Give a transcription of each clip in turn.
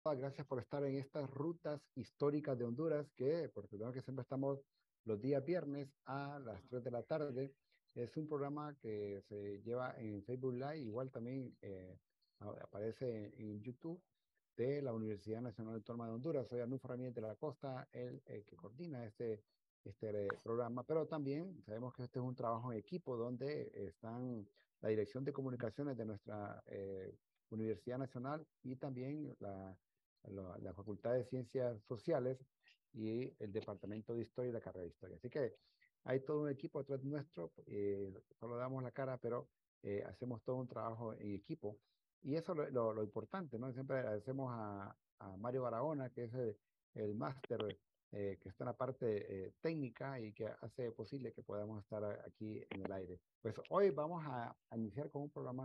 Gracias por estar en estas rutas históricas de Honduras, que por supuesto que siempre estamos los días viernes a las 3 de la tarde. Es un programa que se lleva en Facebook Live, igual también aparece en YouTube de la Universidad Nacional Autónoma de Honduras. Soy Arnulfo Ramírez de la Costa, el que coordina este programa, pero también sabemos que este es un trabajo en equipo donde están la Dirección de Comunicaciones de nuestra Universidad Nacional y también la Facultad de Ciencias Sociales y el Departamento de Historia y la carrera de Historia. Así que hay todo un equipo detrás nuestro, solo damos la cara, pero hacemos todo un trabajo en equipo. Y eso es lo importante, ¿no? Siempre agradecemos a Mario Barahona, que es el máster que está en la parte técnica y que hace posible que podamos estar aquí en el aire. Pues hoy vamos a iniciar con un programa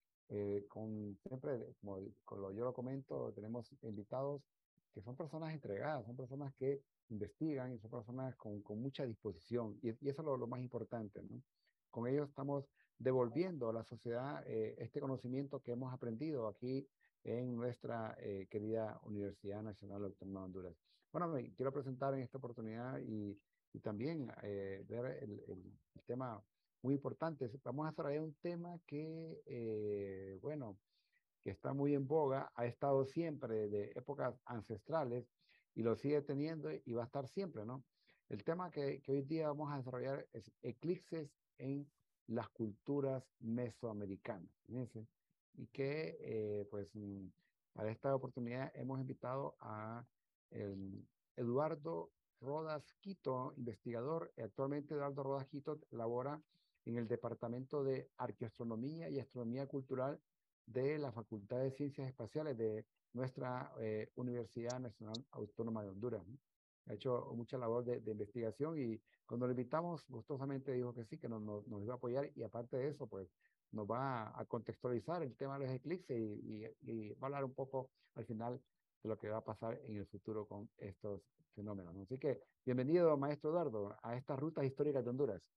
con siempre, yo lo comento, tenemos invitados que son personas entregadas, son personas que investigan y son personas con mucha disposición. Y eso es lo más importante, ¿no? Con ellos estamos devolviendo a la sociedad este conocimiento que hemos aprendido aquí en nuestra querida Universidad Nacional Autónoma de Honduras. Bueno, me quiero presentar en esta oportunidad y también ver el tema muy importantes. Vamos a desarrollar un tema que, bueno, que está muy en boga, ha estado siempre de épocas ancestrales y lo sigue teniendo y va a estar siempre, ¿no? El tema que hoy día vamos a desarrollar es eclipses en las culturas mesoamericanas. Fíjense. Y que, pues, para esta oportunidad hemos invitado a Eduardo Rodas Quito, investigador. Actualmente Eduardo Rodas Quito labora en el Departamento de Arqueoastronomía y Astronomía Cultural de la Facultad de Ciencias Espaciales de nuestra Universidad Nacional Autónoma de Honduras, ¿no? Ha hecho mucha labor de investigación y cuando lo invitamos, gustosamente dijo que sí, que nos iba a apoyar y aparte de eso, pues nos va a contextualizar el tema de los eclipses y va a hablar un poco al final de lo que va a pasar en el futuro con estos fenómenos, ¿no? Así que bienvenido, maestro Eduardo, a estas rutas históricas de Honduras.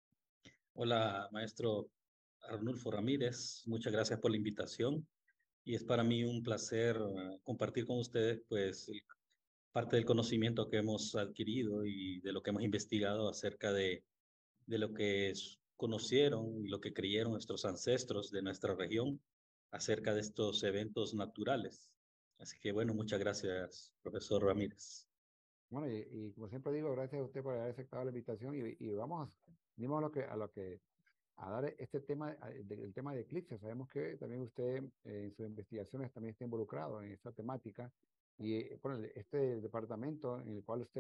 Hola, maestro Arnulfo Ramírez. Muchas gracias por la invitación y es para mí un placer compartir con ustedes pues parte del conocimiento que hemos adquirido y de lo que hemos investigado acerca de lo que conocieron y lo que creyeron nuestros ancestros de nuestra región acerca de estos eventos naturales. Así que bueno, muchas gracias, profesor Ramírez. Bueno, y como siempre digo, gracias a usted por haber aceptado la invitación y venimos a dar este tema, el tema de eclipses. Sabemos que también usted en sus investigaciones también está involucrado en esta temática y bueno, este departamento en el cual usted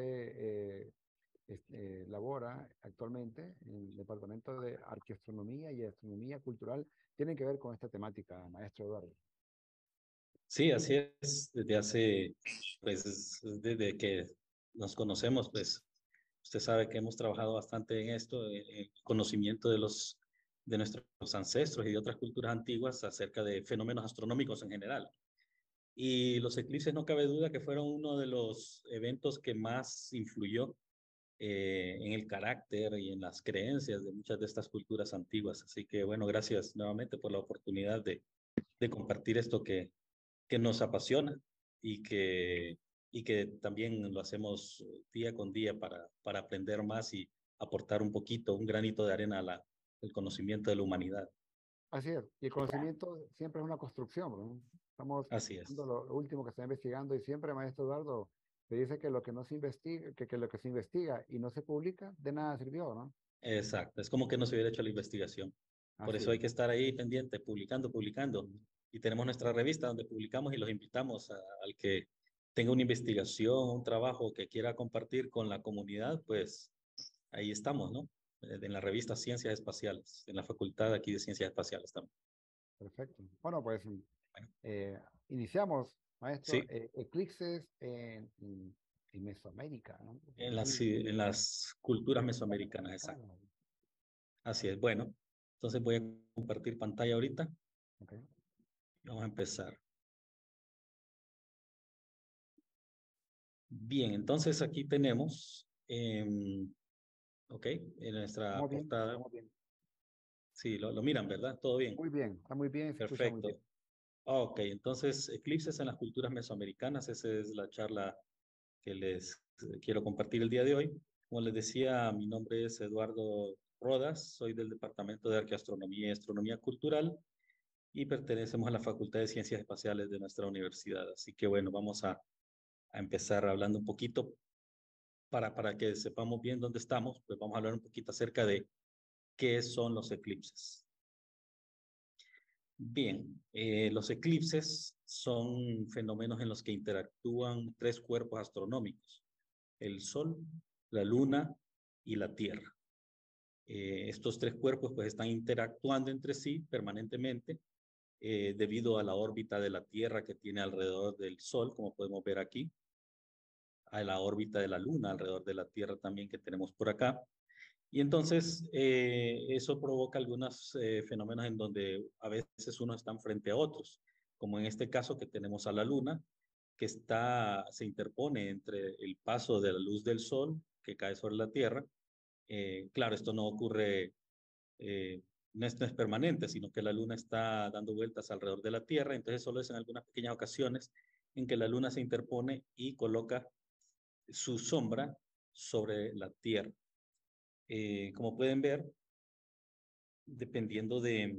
labora actualmente, en el Departamento de Arqueoastronomía y Astronomía Cultural, tiene que ver con esta temática, maestro Eduardo. Sí, así es. Desde hace, pues, desde que nos conocemos, pues, usted sabe que hemos trabajado bastante en esto, en conocimiento de nuestros ancestros y de otras culturas antiguas acerca de fenómenos astronómicos en general. Y los eclipses no cabe duda que fueron uno de los eventos que más influyó en el carácter y en las creencias de muchas de estas culturas antiguas. Así que, bueno, gracias nuevamente por la oportunidad de compartir esto que nos apasiona y y que también lo hacemos día con día para aprender más y aportar un poquito, un granito de arena a el conocimiento de la humanidad. Así es, y el conocimiento siempre es una construcción, ¿no? Estamos Así viendo es. lo último que se está investigando y siempre, maestro Eduardo, se dice que lo que no se investiga, que lo que se investiga y no se publica, de nada sirvió, ¿no? Exacto. Es como que no se hubiera hecho la investigación. Por Así eso hay es, que estar ahí pendiente, publicando, publicando. Y tenemos nuestra revista donde publicamos y los invitamos al que tenga una investigación, un trabajo que quiera compartir con la comunidad, pues ahí estamos, ¿no? En la revista Ciencias Espaciales, en la Facultad aquí de Ciencias Espaciales también. perfecto. Bueno, pues Bueno, eh, iniciamos, maestro, sí, eclipses en Mesoamérica, ¿no? en las culturas mesoamericanas, exacto. Mesoamericana. Así es. Bueno, entonces voy a compartir pantalla ahorita Ok. y vamos a empezar. Bien, entonces aquí tenemos, ok, en nuestra Estamos bien, portada, estamos bien. sí, lo miran, ¿verdad? Todo bien. Muy bien, está muy bien, se escucha muy Perfecto. bien. Ok, entonces, eclipses en las culturas mesoamericanas, esa es la charla que les quiero compartir el día de hoy. Como les decía, mi nombre es Eduardo Rodas, soy del Departamento de Arqueoastronomía y Astronomía Cultural y pertenecemos a la Facultad de Ciencias Espaciales de nuestra universidad. Así que bueno, vamos a empezar hablando un poquito para que sepamos bien dónde estamos, pues vamos a hablar un poquito acerca de qué son los eclipses. Bien, los eclipses son fenómenos en los que interactúan tres cuerpos astronómicos: el Sol, la Luna y la Tierra. Estos tres cuerpos pues están interactuando entre sí permanentemente debido a la órbita de la Tierra que tiene alrededor del Sol, como podemos ver aquí, a la órbita de la Luna alrededor de la Tierra también que tenemos por acá. Y entonces eso provoca algunos fenómenos en donde a veces unos están frente a otros, como en este caso que tenemos a la Luna, que se interpone entre el paso de la luz del Sol que cae sobre la Tierra. Claro, esto no ocurre, eh, no es permanente, sino que la Luna está dando vueltas alrededor de la Tierra, entonces solo es en algunas pequeñas ocasiones en que la Luna se interpone y coloca su sombra sobre la Tierra. Como pueden ver, dependiendo de,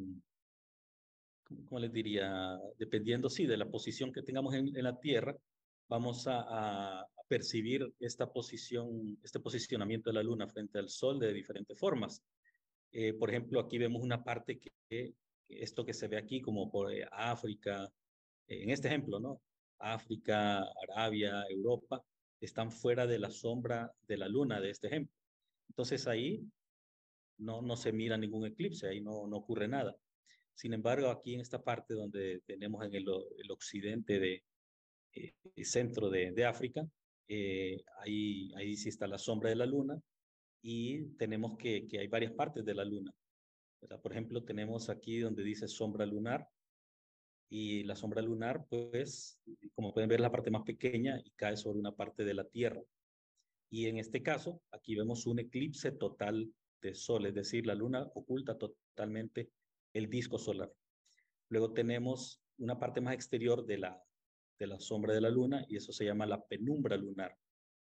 ¿cómo les diría? Dependiendo, sí, de la posición que tengamos en la Tierra, vamos a percibir esta posición, este posicionamiento de la Luna frente al Sol de diferentes formas. Por ejemplo, aquí vemos una parte que esto que se ve aquí como por África, en este ejemplo, ¿no? África, Arabia, Europa, están fuera de la sombra de la Luna de este ejemplo. Entonces ahí no se mira ningún eclipse, ahí no ocurre nada. Sin embargo, aquí en esta parte donde tenemos en el occidente centro de África, ahí sí está la sombra de la luna y tenemos que hay varias partes de la luna, ¿verdad? Por ejemplo, tenemos aquí donde dice sombra lunar y la sombra lunar, pues, como pueden ver, es la parte más pequeña y cae sobre una parte de la Tierra. Y en este caso, aquí vemos un eclipse total de sol, es decir, la luna oculta totalmente el disco solar. Luego tenemos una parte más exterior de la sombra de la luna y eso se llama la penumbra lunar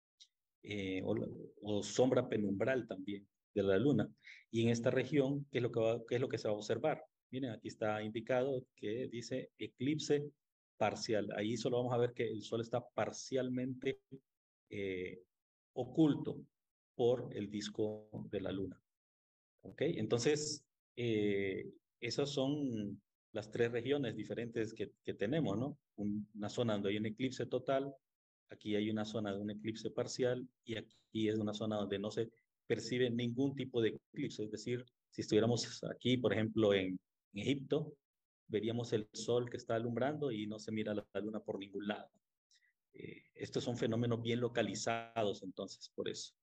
o sombra penumbral también de la luna. Y en esta región, ¿qué es lo que se va a observar? Miren, aquí está indicado que dice eclipse parcial. Ahí solo vamos a ver que el sol está parcialmente eh, oculto por el disco de la luna. ¿Ok? Entonces, esas son las tres regiones diferentes que tenemos, ¿no? Una zona donde hay un eclipse total, aquí hay una zona de un eclipse parcial y aquí es una zona donde no se percibe ningún tipo de eclipse. Es decir, si estuviéramos aquí, por ejemplo, en Egipto, veríamos el sol que está alumbrando y no se mira la luna por ningún lado. Estos son fenómenos bien localizados, entonces, por eso.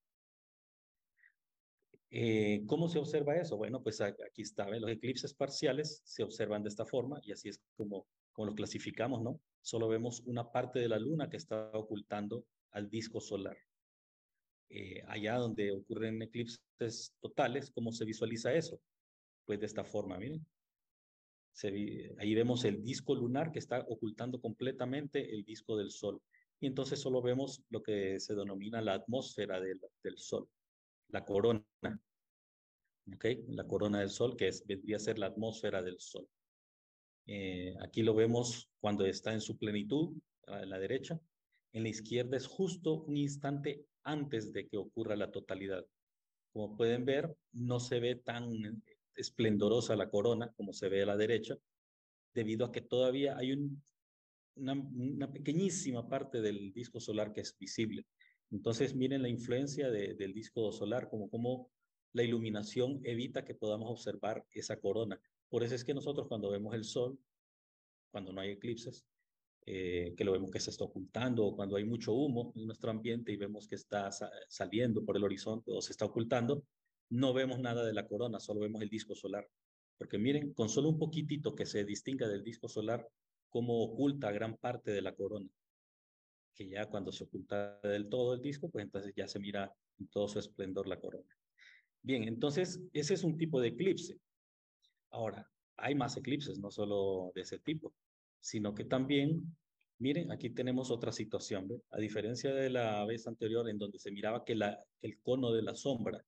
¿Cómo se observa eso? Bueno, pues aquí está, ¿ve? Los eclipses parciales se observan de esta forma y así es como lo clasificamos, ¿no? Solo vemos una parte de la luna que está ocultando al disco solar. Allá donde ocurren eclipses totales, ¿cómo se visualiza eso? Pues de esta forma, miren. Ahí vemos el disco lunar que está ocultando completamente el disco del Sol. Y entonces solo vemos lo que se denomina la atmósfera del Sol, la corona. ¿Ok? La corona del Sol, vendría a ser la atmósfera del Sol. Aquí lo vemos cuando está en su plenitud, a la derecha. En la izquierda es justo un instante antes de que ocurra la totalidad. Como pueden ver, no se ve tan esplendorosa la corona como se ve a la derecha, debido a que todavía hay una pequeñísima parte del disco solar que es visible. Entonces, miren la influencia del disco solar, como la iluminación evita que podamos observar esa corona. Por eso es que nosotros cuando vemos el sol, cuando no hay eclipses, que lo vemos que se está ocultando, o cuando hay mucho humo en nuestro ambiente y vemos que está saliendo por el horizonte o se está ocultando, no vemos nada de la corona, solo vemos el disco solar. Porque miren, con solo un poquitito que se distinga del disco solar, cómo oculta gran parte de la corona, que ya cuando se oculta del todo el disco, pues entonces ya se mira en todo su esplendor la corona. Bien, entonces ese es un tipo de eclipse. Ahora, hay más eclipses, no solo de ese tipo. sino que también, miren, aquí tenemos otra situación, ¿ve? A diferencia de la vez anterior en donde se miraba que el cono de la sombra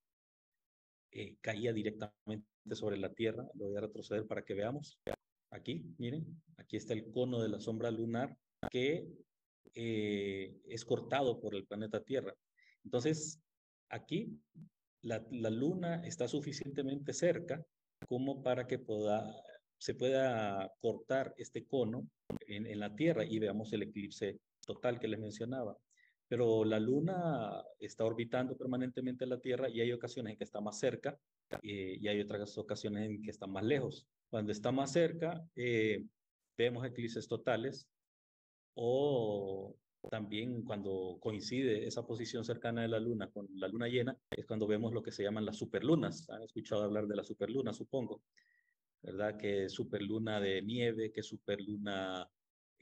caía directamente sobre la Tierra, lo voy a retroceder para que veamos. Aquí, miren, aquí está el cono de la sombra lunar que es cortado por el planeta Tierra. Entonces, aquí la Luna está suficientemente cerca como para que se pueda cortar este cono en la Tierra y veamos el eclipse total que les mencionaba. Pero la Luna está orbitando permanentemente la Tierra y hay ocasiones en que está más cerca y hay otras ocasiones en que está más lejos. Cuando está más cerca, vemos eclipses totales o también cuando coincide esa posición cercana de la Luna con la Luna llena, es cuando vemos lo que se llaman las superlunas. Han escuchado hablar de la superluna, supongo, ¿verdad? Que superluna de nieve, que superluna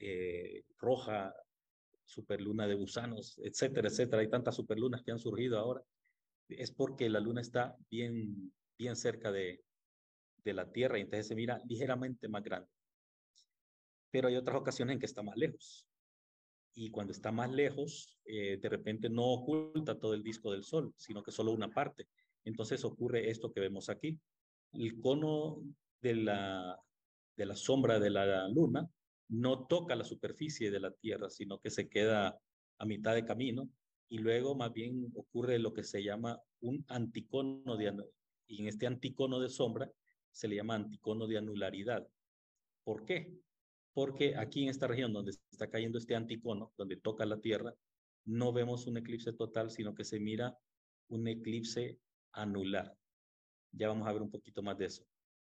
roja, superluna de gusanos, etcétera, etcétera. Hay tantas superlunas que han surgido ahora. Es porque la Luna está bien, bien cerca de la Tierra y entonces se mira ligeramente más grande. Pero hay otras ocasiones en que está más lejos. Y cuando está más lejos, de repente no oculta todo el disco del Sol, sino que solo una parte. Entonces ocurre esto que vemos aquí. El cono de de la sombra de la Luna no toca la superficie de la Tierra, sino que se queda a mitad de camino y luego más bien ocurre lo que se llama un anticono y en este anticono de sombra se le llama anticono de anularidad. ¿Por qué? Porque aquí en esta región donde está cayendo este anticono, donde toca la Tierra, no vemos un eclipse total, sino que se mira un eclipse anular. Ya vamos a ver un poquito más de eso.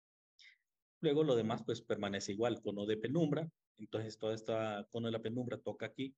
Luego lo demás pues permanece igual, cono de penumbra, entonces todo este cono de la penumbra toca aquí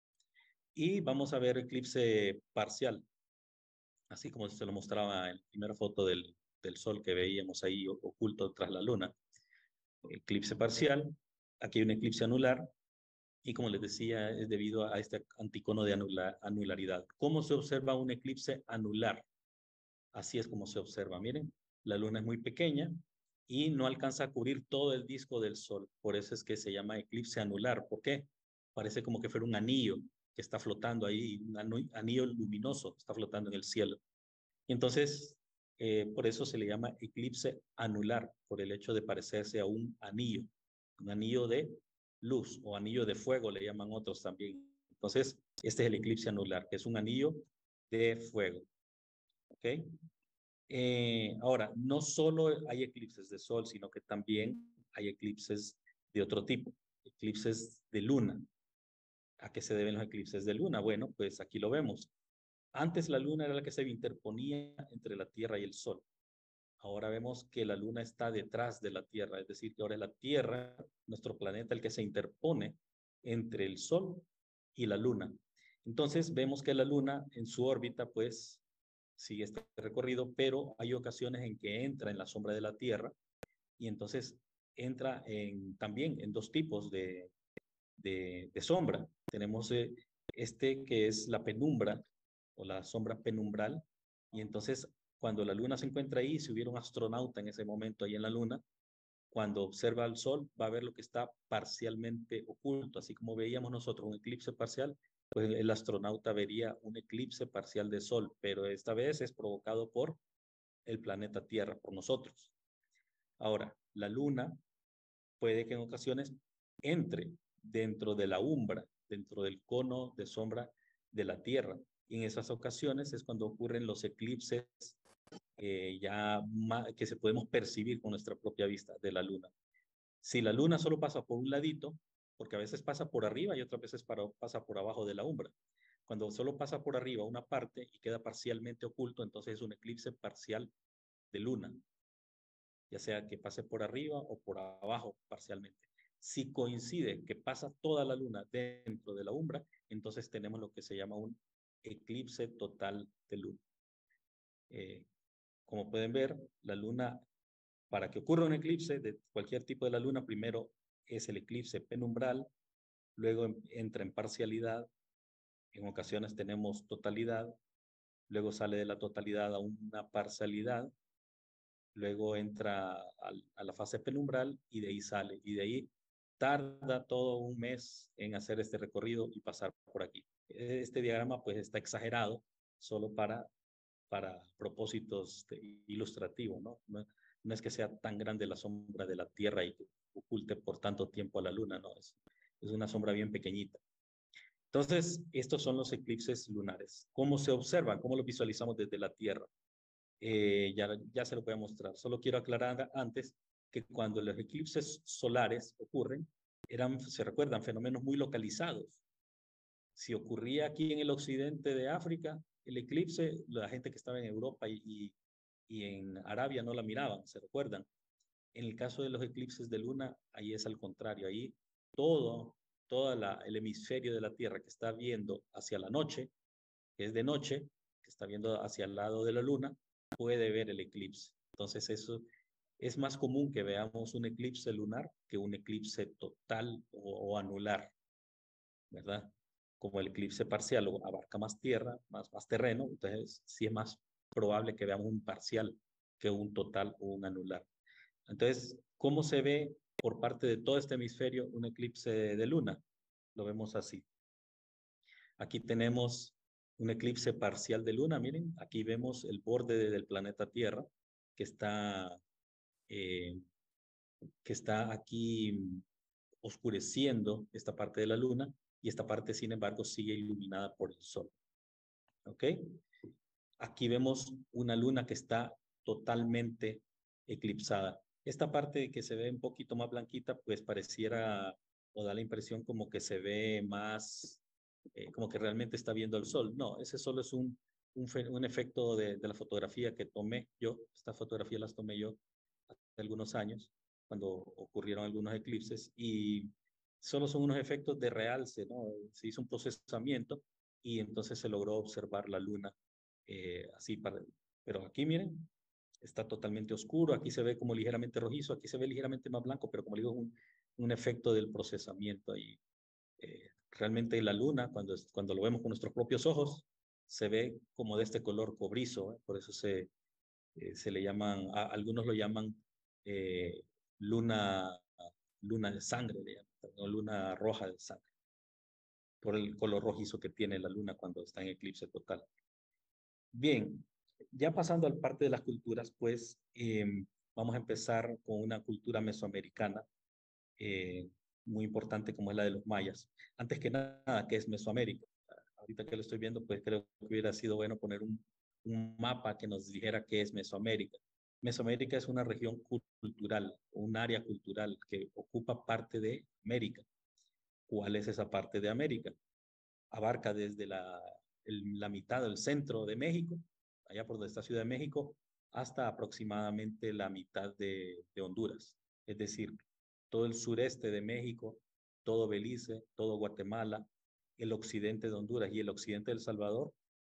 y vamos a ver eclipse parcial, así como se lo mostraba en la primera foto del Sol que veíamos ahí oculto tras la Luna. Eclipse parcial, aquí hay un eclipse anular, y como les decía, es debido a este anticono de anularidad. ¿Cómo se observa un eclipse anular? Así es como se observa. Miren, la luna es muy pequeña y no alcanza a cubrir todo el disco del Sol. Por eso es que se llama eclipse anular. ¿Por qué? Parece como que fuera un anillo que está flotando ahí, un anillo luminoso, está flotando en el cielo. Y entonces, por eso se le llama eclipse anular, por el hecho de parecerse a un anillo de luz o anillo de fuego, le llaman otros también. Entonces, este es el eclipse anular, que es un anillo de fuego. ¿Ok? Ahora, no solo hay eclipses de sol, sino que también hay eclipses de otro tipo, eclipses de luna. ¿A qué se deben los eclipses de luna? Bueno, pues aquí lo vemos. Antes la luna era la que se interponía entre la Tierra y el Sol. Ahora vemos que la luna está detrás de la Tierra, es decir, que ahora es la Tierra, nuestro planeta, el que se interpone entre el Sol y la luna. Entonces vemos que la luna en su órbita pues sigue este recorrido, pero hay ocasiones en que entra en la sombra de la Tierra y entonces entra también en dos tipos de sombra. Tenemos este que es la penumbra o la sombra penumbral y entonces cuando la luna se encuentra ahí, si hubiera un astronauta en ese momento ahí en la luna, cuando observa el sol va a ver lo que está parcialmente oculto, así como veíamos nosotros un eclipse parcial, pues el astronauta vería un eclipse parcial de sol, pero esta vez es provocado por el planeta Tierra, por nosotros. Ahora, la luna puede que en ocasiones entre dentro de la umbra, dentro del cono de sombra de la Tierra. Y en esas ocasiones es cuando ocurren los eclipses que se podemos percibir con nuestra propia vista de la luna. Si la luna solo pasa por un ladito, porque a veces pasa por arriba y otras veces pasa por abajo de la umbra. Cuando solo pasa por arriba una parte y queda parcialmente oculto, entonces es un eclipse parcial de luna, ya sea que pase por arriba o por abajo parcialmente. Si coincide que pasa toda la luna dentro de la umbra, entonces tenemos lo que se llama un eclipse total de luna. Como pueden ver, la luna, para que ocurra un eclipse de cualquier tipo de la luna, primero es el eclipse penumbral, luego entra en parcialidad, en ocasiones tenemos totalidad, luego sale de la totalidad a una parcialidad, luego entra a la fase penumbral y de ahí sale. Y de ahí tarda todo un mes en hacer este recorrido y pasar por aquí. Este diagrama pues está exagerado solo para propósitos ilustrativos, ¿no? No es que sea tan grande la sombra de la Tierra y que oculte por tanto tiempo a la Luna, no, es una sombra bien pequeñita. Entonces, estos son los eclipses lunares. ¿Cómo se observan? ¿Cómo los visualizamos desde la Tierra? Ya se lo voy a mostrar. Solo quiero aclarar antes que cuando los eclipses solares ocurren, se recuerdan, fenómenos muy localizados. Si ocurría aquí en el occidente de África, el eclipse, la gente que estaba en Europa y en Arabia no la miraban, ¿se recuerdan? En el caso de los eclipses de luna, ahí es al contrario. Ahí todo el hemisferio de la Tierra que está viendo hacia la noche, que es de noche, que está viendo hacia el lado de la luna, puede ver el eclipse. Entonces eso es más común que veamos un eclipse lunar que un eclipse total o anular, ¿verdad? Como el eclipse parcial abarca más tierra, más terreno, entonces sí es más probable que veamos un parcial que un total o un anular. Entonces, ¿cómo se ve por parte de todo este hemisferio un eclipse de luna? Lo vemos así. Aquí tenemos un eclipse parcial de luna, miren, aquí vemos el borde del planeta Tierra que está, eh, que está aquí oscureciendo esta parte de la luna y esta parte, sin embargo, sigue iluminada por el sol. ¿Ok? Aquí vemos una luna que está totalmente eclipsada. Esta parte que se ve un poquito más blanquita, pues pareciera o da la impresión como que se ve más, como que realmente está viendo el sol. No, ese solo es un efecto de la fotografía que tomé yo. Estas fotografías las tomé yo hace algunos años, cuando ocurrieron algunos eclipses, y solo son unos efectos de realce, ¿no? Se hizo un procesamiento y entonces se logró observar la luna así pero aquí miren, está totalmente oscuro, aquí se ve como ligeramente rojizo, aquí se ve ligeramente más blanco, pero como digo, un efecto del procesamiento ahí. Realmente la luna, cuando lo vemos con nuestros propios ojos, se ve como de este color cobrizo, por eso se le llaman, algunos lo llaman eh, luna, luna de sangre, o luna roja de sangre, por el color rojizo que tiene la luna cuando está en eclipse total. Bien, ya pasando al parte de las culturas, pues vamos a empezar con una cultura mesoamericana eh, muy importante como es la de los mayas. Antes que nada, ¿qué es Mesoamérica? Ahorita que lo estoy viendo, pues creo que hubiera sido bueno poner un mapa que nos dijera qué es Mesoamérica. Mesoamérica es una región cultural, un área cultural que ocupa parte de América. ¿Cuál es esa parte de América? Abarca desde la mitad del centro de México, allá por donde está Ciudad de México, hasta aproximadamente la mitad de Honduras. Es decir, todo el sureste de México, todo Belice, todo Guatemala, el occidente de Honduras y el occidente de El Salvador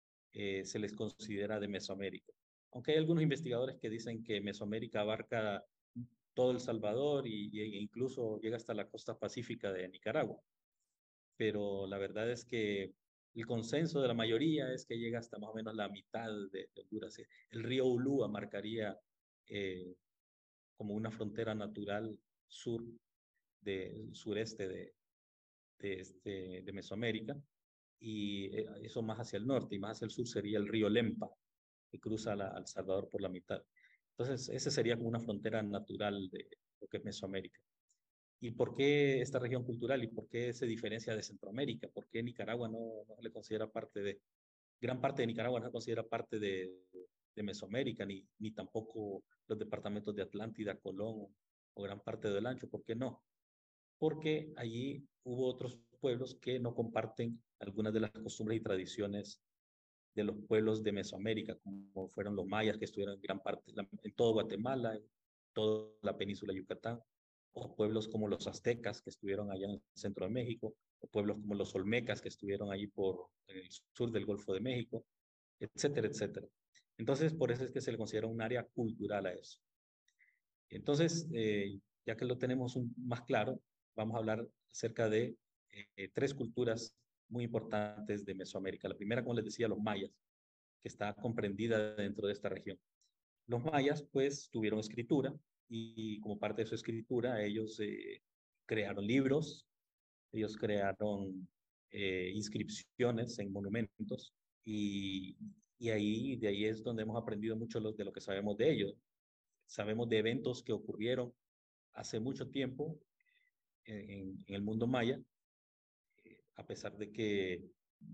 se les considera de Mesoamérica. Aunque hay algunos investigadores que dicen que Mesoamérica abarca todo El Salvador e incluso llega hasta la costa pacífica de Nicaragua, pero la verdad es que el consenso de la mayoría es que llega hasta más o menos la mitad de Honduras. El río Ulúa marcaría eh, como una frontera natural sureste de Mesoamérica, y eso más hacia el norte, y más hacia el sur sería el río Lempa, que cruza al Salvador por la mitad. Entonces, esa sería como una frontera natural de lo que es Mesoamérica. ¿Y por qué esta región cultural y por qué se diferencia de Centroamérica? ¿Por qué Nicaragua no se le considera parte gran parte de Nicaragua no se considera parte de Mesoamérica, ni tampoco los departamentos de Atlántida, Colón o gran parte del Ancho? ¿Por qué no? Porque allí hubo otros pueblos que no comparten algunas de las costumbres y tradiciones de los pueblos de Mesoamérica, como fueron los mayas que estuvieron en gran parte, en todo Guatemala, en toda la península de Yucatán, o pueblos como los aztecas que estuvieron allá en el centro de México, o pueblos como los olmecas que estuvieron allí en el sur del Golfo de México, etcétera, etcétera. Entonces, por eso es que se le considera un área cultural a eso. Entonces, ya que lo tenemos más claro, vamos a hablar acerca de tres culturas muy importantes de Mesoamérica. La primera, como les decía, los mayas, que está comprendida dentro de esta región. Los mayas, pues, tuvieron escritura y como parte de su escritura, ellos crearon libros, ellos crearon inscripciones en monumentos y ahí, de ahí es donde hemos aprendido mucho de lo que sabemos de ellos. Sabemos de eventos que ocurrieron hace mucho tiempo en el mundo maya, a pesar de que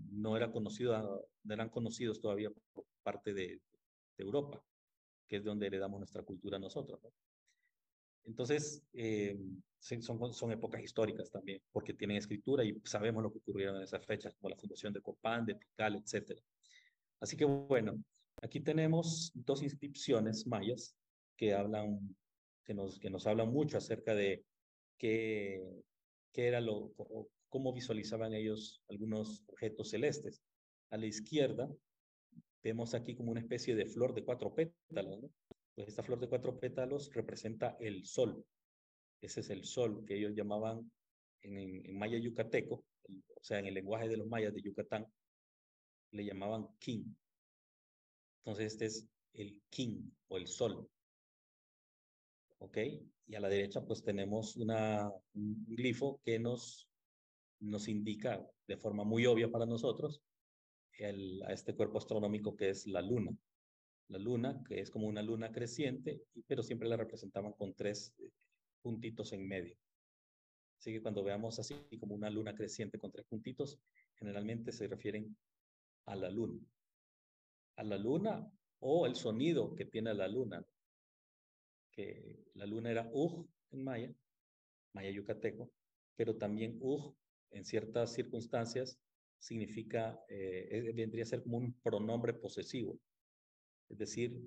no eran conocidos todavía por parte de Europa, que es donde heredamos nuestra cultura nosotros, ¿no? Entonces, sí, son épocas históricas también, porque tienen escritura y sabemos lo que ocurrieron en esas fechas, como la fundación de Copán, de Tikal, etcétera. Así que bueno, aquí tenemos dos inscripciones mayas que hablan, que nos hablan mucho acerca de qué, qué era cómo visualizaban ellos algunos objetos celestes. A la izquierda vemos aquí como una especie de flor de 4 pétalos, ¿no? Pues esta flor de 4 pétalos representa el sol. Ese es el sol que ellos llamaban en maya yucateco, o sea, en el lenguaje de los mayas de Yucatán, le llamaban king. Entonces este es el king o el sol, ¿ok? Y a la derecha pues tenemos un glifo que nos indica de forma muy obvia para nosotros a este cuerpo astronómico que es la luna. La luna, que es como una luna creciente, pero siempre la representaban con 3 puntitos en medio. Así que cuando veamos así como una luna creciente con 3 puntitos, generalmente se refieren a la luna. A la luna o el sonido que tiene la luna, que la luna era en maya yucateco, pero también en ciertas circunstancias significa, vendría a ser como un pronombre posesivo, es decir,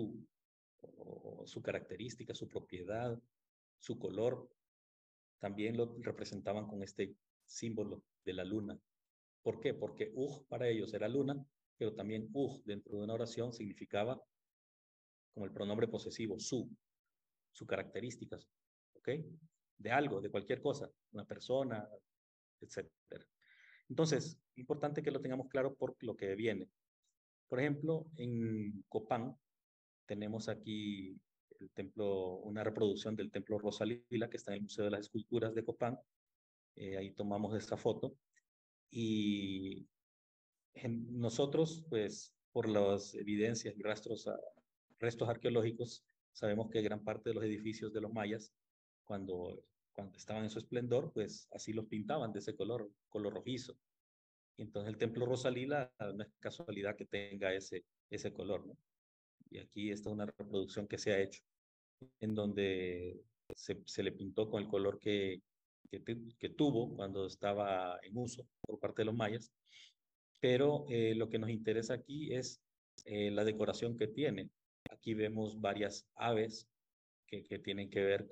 su característica, su propiedad, su color, también lo representaban con este símbolo de la luna. ¿Por qué? Porque para ellos era luna, pero también dentro de una oración significaba como el pronombre posesivo, su características, ¿ok? De algo, de cualquier cosa, una persona, etcétera. Entonces, importante que lo tengamos claro por lo que viene. Por ejemplo, en Copán tenemos aquí el templo, una reproducción del templo Rosalila que está en el Museo de las Esculturas de Copán. Ahí tomamos esta foto y nosotros, pues, por las evidencias y restos arqueológicos, sabemos que gran parte de los edificios de los mayas, cuando, cuando estaban en su esplendor, pues así los pintaban de ese color rojizo. Y entonces el templo Rosalila no es casualidad que tenga ese color, ¿no? Y aquí está una reproducción que se ha hecho, en donde se le pintó con el color que tuvo cuando estaba en uso por parte de los mayas. Pero lo que nos interesa aquí es la decoración que tiene. Aquí vemos varias aves que tienen que ver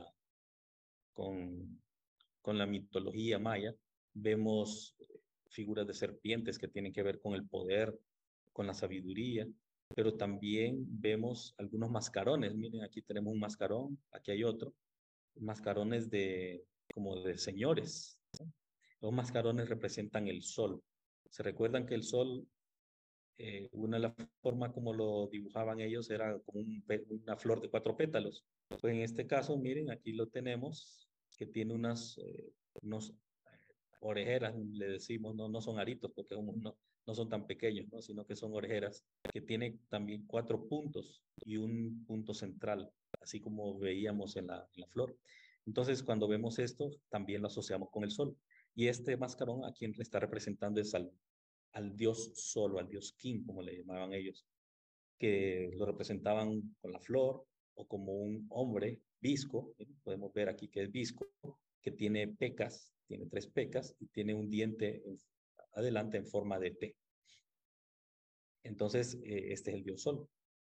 con, con la mitología maya. Vemos figuras de serpientes que tienen que ver con el poder, con la sabiduría, pero también vemos algunos mascarones. Miren, aquí tenemos un mascarón, aquí hay otro, mascarones como de señores. Los mascarones representan el sol. Se recuerdan que el sol, una de las formas como lo dibujaban ellos era como una flor de 4 pétalos. Pues en este caso, miren, aquí lo tenemos, que tiene unos orejeras, le decimos, no son aritos porque no son tan pequeños, ¿no? Sino que son orejeras, que tiene también 4 puntos y un punto central, así como veíamos en la flor. Entonces, cuando vemos esto, también lo asociamos con el sol. Y este mascarón a quien le está representando es al dios Sol, al dios King, como le llamaban ellos, que lo representaban con la flor o como un hombre visco. Podemos ver aquí que es visco, que tiene pecas, tiene 3 pecas y tiene un diente adelante en forma de T. Entonces, este es el dios Sol.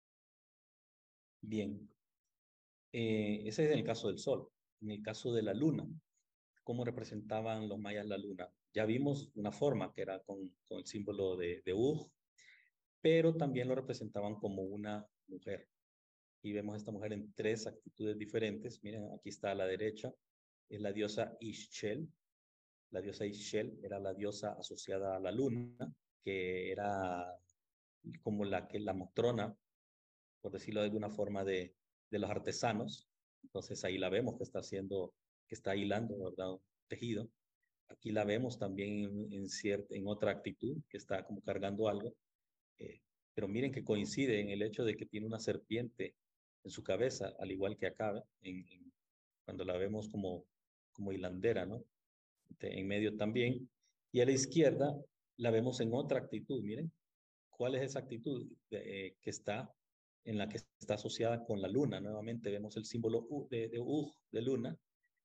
Bien, ese es en el caso del Sol. En el caso de la Luna, ¿cómo representaban los mayas la Luna? Ya vimos una forma que era con el símbolo de pero también lo representaban como una mujer. Y vemos a esta mujer en 3 actitudes diferentes. Miren, aquí está a la derecha, es la diosa Ixchel. La diosa Ixchel era la diosa asociada a la luna, que era como la matrona, por decirlo de alguna forma, de los artesanos. Entonces ahí la vemos que está haciendo que está hilando, ¿verdad? Un tejido. Aquí la vemos también en otra actitud, que está como cargando algo. Pero miren que coincide en el hecho de que tiene una serpiente en su cabeza, al igual que acá, cuando la vemos como hilandera, ¿no? En medio también. Y a la izquierda la vemos en otra actitud, miren. ¿Cuál es esa actitud que está en la que está asociada con la luna? Nuevamente vemos el símbolo de luna.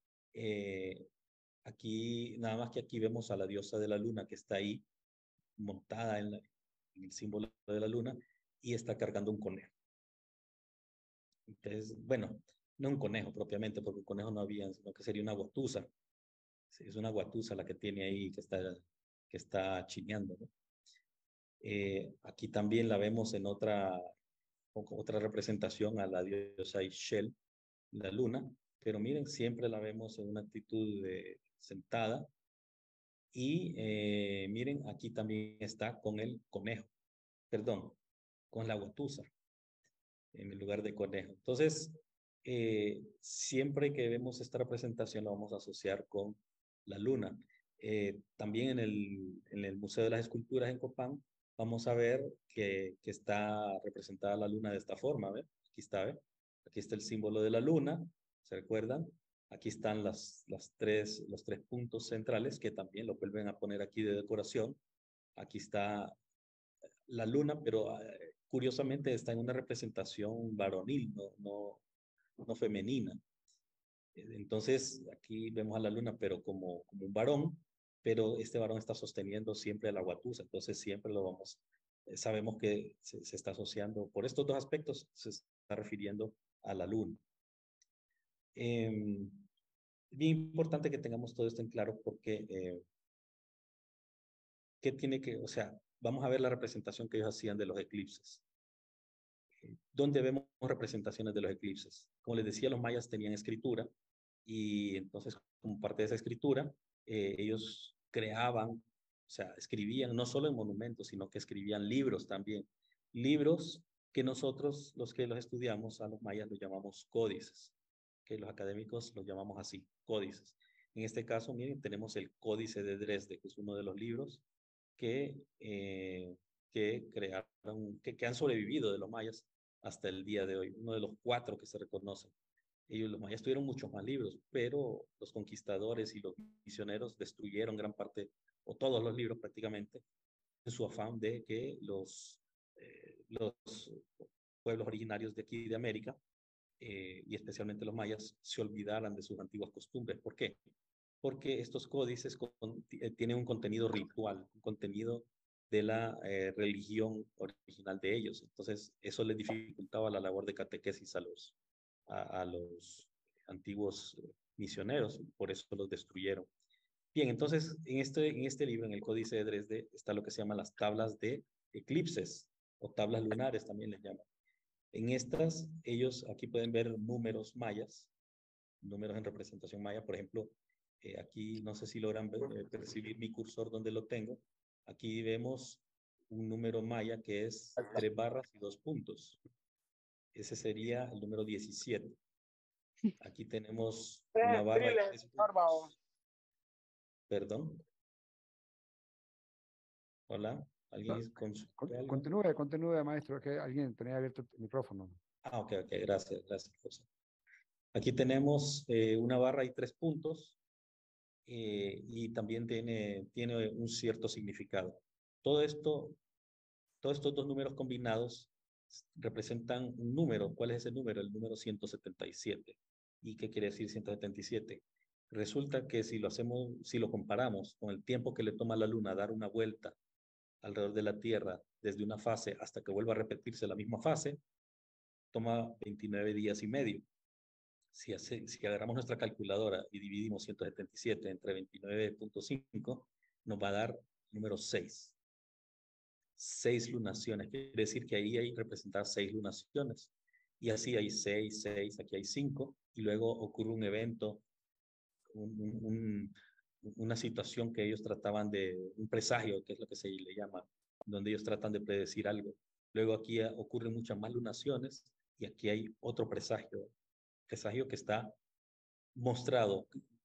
Aquí, nada más que aquí vemos a la diosa de la luna que está ahí montada en el símbolo de la luna y está cargando un conejo. Entonces, bueno, no un conejo propiamente, porque un conejo no había, sino que sería una guatusa. Sí, es una guatusa la que tiene ahí, que está chineando, ¿no? Aquí también la vemos en otra representación a la diosa Ixchel, la luna, pero miren, siempre la vemos en una actitud sentada. Y miren, aquí también está con el conejo, perdón, con la guatusa en el lugar de conejo. Entonces, siempre que vemos esta representación la vamos a asociar con la luna. También en el Museo de las Esculturas en Copán vamos a ver que está representada la luna de esta forma. ¿Ve? Aquí está, ¿ve? Aquí está el símbolo de la luna, ¿se recuerdan? Aquí están los tres puntos centrales que también lo vuelven a poner aquí de decoración. Aquí está la luna, pero curiosamente está en una representación varonil, no femenina. Entonces, aquí vemos a la luna, pero como un varón, pero este varón está sosteniendo siempre a la guatusa, entonces siempre sabemos que se está asociando, por estos dos aspectos, se está refiriendo a la luna. Bien importante que tengamos todo esto en claro porque ¿qué tiene que, o sea, vamos a ver la representación que ellos hacían de los eclipses? ¿Dónde vemos representaciones de los eclipses? Como les decía, los mayas tenían escritura y entonces como parte de esa escritura, ellos creaban, o sea, escribían no solo en monumentos, sino que escribían libros también. Libros que nosotros, los que los estudiamos, a los mayas los llamamos códices, que los académicos los llamamos así, códices. En este caso, miren, tenemos el Códice de Dresde, que es uno de los libros que crearon, que han sobrevivido de los mayas hasta el día de hoy, uno de los 4 que se reconocen. Los mayas tuvieron muchos más libros, pero los conquistadores y los misioneros destruyeron gran parte, o todos los libros prácticamente, en su afán de que los pueblos originarios de aquí de América, y especialmente los mayas, se olvidaran de sus antiguas costumbres. ¿Por qué? Porque estos códices tienen un contenido ritual, un contenido de la religión original de ellos. Entonces, eso les dificultaba la labor de catequesis a los antiguos misioneros, por eso los destruyeron. Bien, entonces, en este libro, en el Códice de Dresde, está lo que se llama las tablas de eclipses, o tablas lunares también les llaman. En estas, ellos aquí pueden ver números mayas, números en representación maya. Por ejemplo, aquí no sé si logran percibir mi cursor donde lo tengo. Aquí vemos un número maya que es 3 barras y 2 puntos. Ese sería el número 17. Aquí tenemos una barra y 3 puntos. Perdón. Hola, ¿alguien consultó algo? Continúe, maestro, que alguien tenía abierto el micrófono. Ok, gracias, José. Aquí tenemos una barra y 3 puntos. Y también tiene un cierto significado. Todo esto, todos estos dos números combinados representan un número. ¿Cuál es ese número? El número 177. ¿Y qué quiere decir 177? Resulta que si lo comparamos con el tiempo que le toma a la Luna dar una vuelta alrededor de la Tierra desde una fase hasta que vuelva a repetirse la misma fase, toma 29 días y medio. Si agarramos nuestra calculadora y dividimos 177 entre 29.5, nos va a dar número 6. 6 lunaciones. Quiere decir que ahí hay representadas 6 lunaciones. Y así hay 6, aquí hay 5. Y luego ocurre un evento, una situación que ellos trataban un presagio, que es lo que se le llama, donde ellos tratan de predecir algo. Luego aquí ocurren muchas más lunaciones y aquí hay otro presagio que está mostrado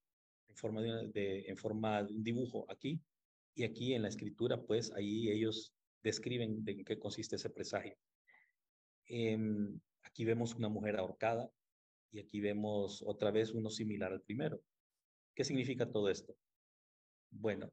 en forma de un dibujo aquí, y aquí en la escritura, pues ahí ellos describen de en qué consiste ese presagio. Aquí vemos una mujer ahorcada y aquí vemos otra vez uno similar al primero. ¿Qué significa todo esto? Bueno,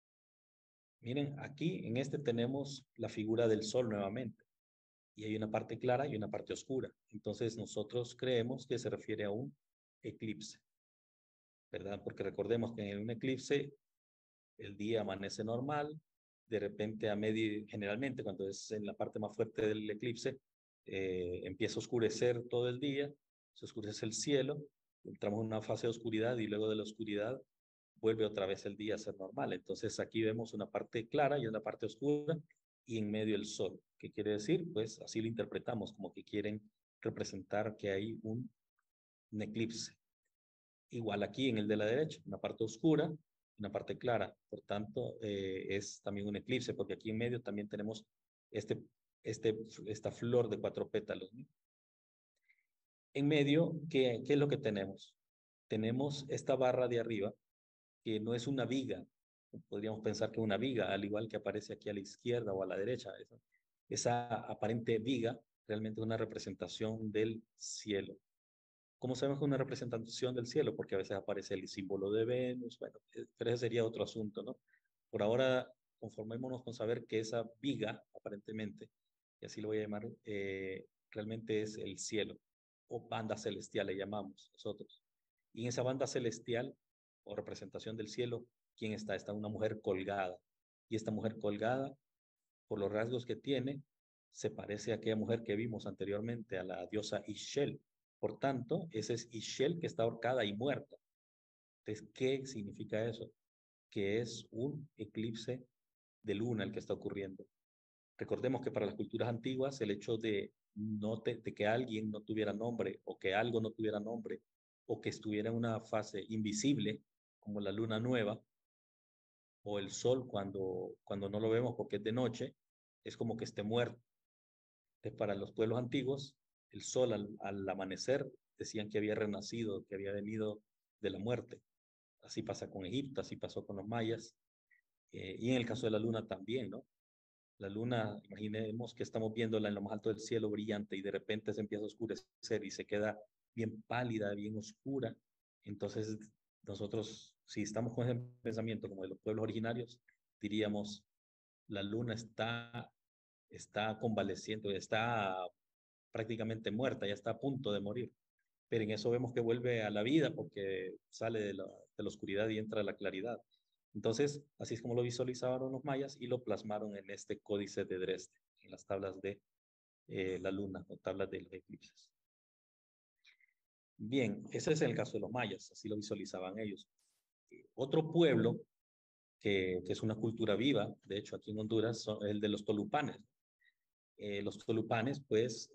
miren, aquí en este tenemos la figura del sol nuevamente y hay una parte clara y una parte oscura. Entonces nosotros creemos que se refiere a un eclipse, ¿verdad? Porque recordemos que en un eclipse el día amanece normal, de repente generalmente cuando es en la parte más fuerte del eclipse, empieza a oscurecer todo el día, se oscurece el cielo, entramos en una fase de oscuridad y luego de la oscuridad vuelve otra vez el día a ser normal. Entonces aquí vemos una parte clara y una parte oscura y en medio el sol. ¿Qué quiere decir? Pues así lo interpretamos, como que quieren representar que hay un eclipse. Igual aquí en el de la derecha, una parte oscura, una parte clara. Por tanto, es también un eclipse, porque aquí en medio también tenemos este, esta flor de 4 pétalos, ¿no? En medio, ¿qué es lo que tenemos? Tenemos esta barra de arriba, que no es una viga. Podríamos pensar que es una viga, al igual que aparece aquí a la izquierda o a la derecha. Esa aparente viga realmente es una representación del cielo. ¿Cómo sabemos que es una representación del cielo? Porque a veces aparece el símbolo de Venus, bueno, pero ese sería otro asunto, ¿no? Por ahora, conformémonos con saber que esa viga, aparentemente, y así lo voy a llamar, realmente es el cielo, o banda celestial le llamamos nosotros. Y en esa banda celestial, o representación del cielo, ¿quién está? Está una mujer colgada. Y esta mujer colgada, por los rasgos que tiene, se parece a aquella mujer que vimos anteriormente, a la diosa Ishel. Por tanto, ese es Ishel que está ahorcada y muerta. Entonces, ¿qué significa eso? Que es un eclipse de luna el que está ocurriendo. Recordemos que para las culturas antiguas el hecho de que alguien no tuviera nombre o que algo no tuviera nombre o que estuviera en una fase invisible, como la luna nueva o el sol cuando no lo vemos porque es de noche, es como que esté muerto. Entonces, para los pueblos antiguos, el sol al amanecer decían que había renacido, que había venido de la muerte. Así pasa con Egipto, así pasó con los mayas. Y en el caso de la luna también, ¿no? La luna, imaginemos que estamos viéndola en lo más alto del cielo brillante y de repente se empieza a oscurecer y se queda bien pálida, bien oscura. Entonces, nosotros, si estamos con ese pensamiento como de los pueblos originarios, diríamos, la luna está convaleciendo, está prácticamente muerta, ya está a punto de morir. Pero en eso vemos que vuelve a la vida porque sale de la oscuridad y entra a la claridad. Entonces, así es como lo visualizaron los mayas y lo plasmaron en este códice de Dresde, en las tablas de la luna o tablas de los eclipses. Bien, ese es el caso de los mayas, así lo visualizaban ellos. Otro pueblo que es una cultura viva, de hecho aquí en Honduras, es el de los tolupanes. Los tolupanes, pues,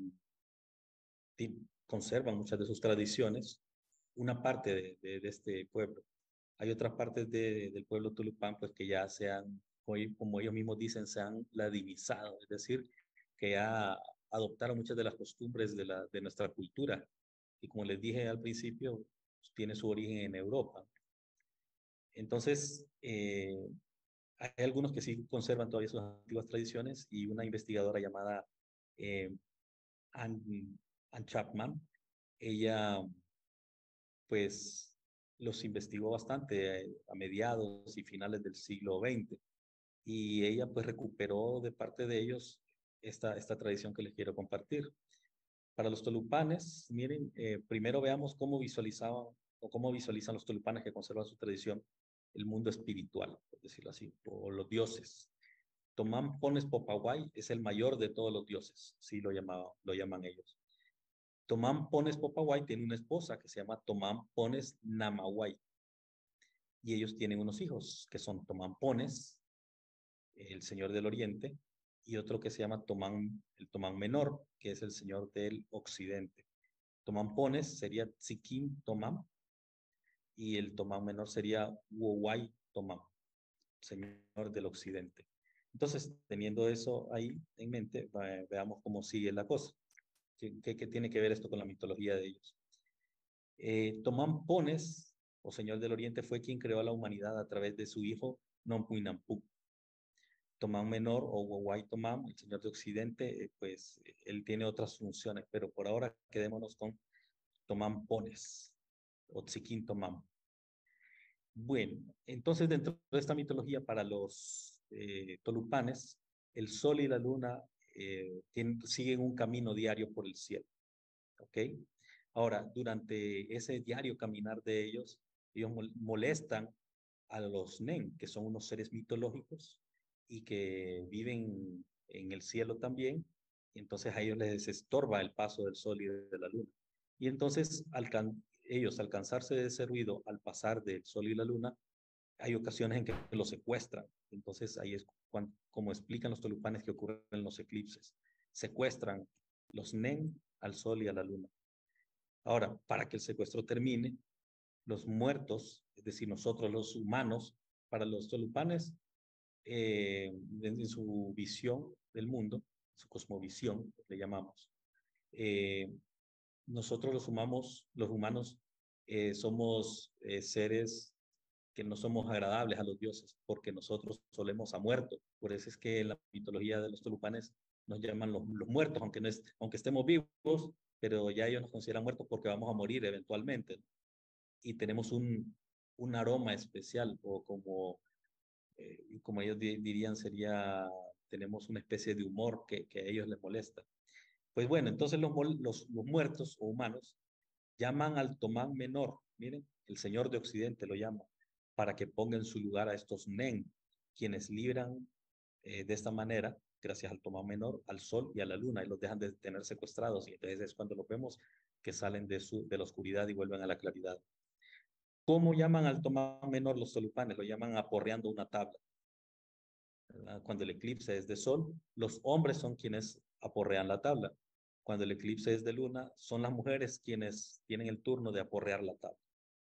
conservan muchas de sus tradiciones, una parte de este pueblo. Hay otras partes del pueblo tulupán, pues, que ya se han, como ellos mismos dicen, se han ladinizado, es decir, que ya adoptaron muchas de las costumbres de nuestra cultura. Y como les dije al principio, pues, tiene su origen en Europa. Entonces, hay algunos que sí conservan todavía sus antiguas tradiciones y una investigadora llamada eh, Anne, Anne Chapman, ella pues los investigó bastante a mediados y finales del siglo XX y ella pues recuperó de parte de ellos esta tradición que les quiero compartir. Para los tolupanes, miren, primero veamos cómo visualizaban o cómo visualizan los tolupanes que conservan su tradición el mundo espiritual, por decirlo así, o los dioses. Tomán Pones Popaway es el mayor de todos los dioses, sí lo llaman ellos. Tomán Pones Popaway tiene una esposa que se llama Tomán Pones Namaway y ellos tienen unos hijos que son Tomán Pones, el señor del oriente, y otro que se llama el Tomán menor, que es el señor del occidente. Tomán Pones sería Tsikim Tomán y el Tomán menor sería Woway Tomán, señor del occidente. Entonces, teniendo eso ahí en mente, veamos cómo sigue la cosa. ¿Qué tiene que ver esto con la mitología de ellos? Tomán Pones o Señor del Oriente, fue quien creó a la humanidad a través de su hijo Nompuinampu. Tomán Menor o Wawai Tomán, el Señor de Occidente, pues él tiene otras funciones, pero por ahora quedémonos con Tomán Pones o Tzikin Tomán. Bueno, entonces dentro de esta mitología para los tolupanes, el sol y la luna siguen un camino diario por el cielo, ¿ok? Ahora, durante ese diario caminar de ellos molestan a los Nen, que son unos seres mitológicos y que viven en el cielo también, y entonces a ellos les estorba el paso del sol y de la luna. Y entonces ellos, al cansarse de ese ruido, al pasar del sol y la luna, hay ocasiones en que los secuestran. Entonces ahí es como explican los tolupanes que ocurren en los eclipses. Secuestran los Nen al sol y a la luna. Ahora, para que el secuestro termine, los muertos, es decir, nosotros los humanos, para los tolupanes, en su visión del mundo, su cosmovisión, le llamamos, eh, nosotros los humanos, somos seres que no somos agradables a los dioses, porque nosotros solemos a muertos. Por eso es que en la mitología de los tolupanes nos llaman los muertos, aunque estemos vivos, pero ya ellos nos consideran muertos porque vamos a morir eventualmente. Y tenemos un aroma especial, o como ellos dirían, tenemos una especie de humor que a ellos les molesta. Pues bueno, entonces los muertos o humanos llaman al Tomán Menor, miren, el Señor de Occidente lo llama, para que ponga en su lugar a estos Nen, quienes libran de esta manera, gracias al Tomán Menor, al Sol y a la Luna, y los dejan de tener secuestrados, y entonces es cuando los vemos que salen de la oscuridad y vuelven a la claridad. ¿Cómo llaman al Tomán Menor los tolupanes? Lo llaman aporreando una tabla. ¿Verdad? Cuando el eclipse es de sol, los hombres son quienes aporrean la tabla. Cuando el eclipse es de luna, son las mujeres quienes tienen el turno de aporrear la tabla.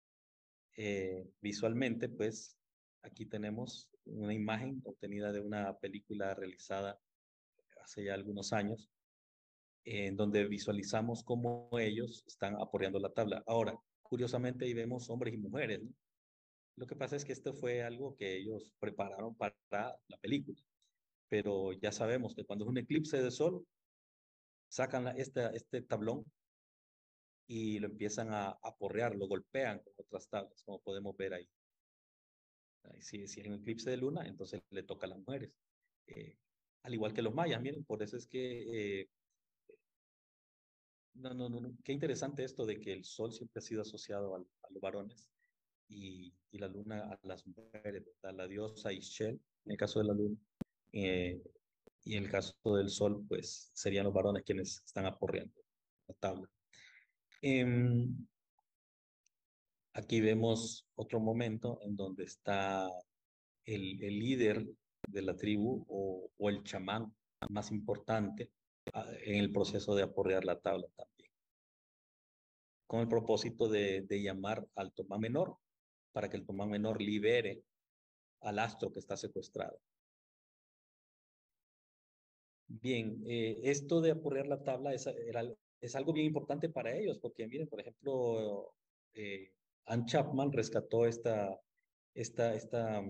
Visualmente, pues, aquí tenemos una imagen obtenida de una película realizada hace ya algunos años, en donde visualizamos cómo ellos están aporreando la tabla. Ahora, curiosamente, ahí vemos hombres y mujeres, ¿no? Lo que pasa es que esto fue algo que ellos prepararon para la película, pero ya sabemos que cuando es un eclipse de sol, sacan este tablón y lo empiezan a aporrear, lo golpean con otras tablas, como podemos ver ahí. Si es un eclipse de luna, entonces le toca a las mujeres. Eh, Al igual que los mayas, miren, por eso es que, no, qué interesante esto de que el sol siempre ha sido asociado a los varones y la luna a las mujeres, a la diosa Ixchel, en el caso de la luna, eh, y en el caso del sol, pues serían los varones quienes están aporreando la tabla. Aquí vemos otro momento en donde está el líder de la tribu o el chamán más importante en el proceso de aporrear la tabla también, con el propósito de llamar al Tomán Menor para que el Tomán Menor libere al astro que está secuestrado. Bien, esto de aporrear la tabla es algo bien importante para ellos, porque miren, por ejemplo, Anne Chapman rescató esta,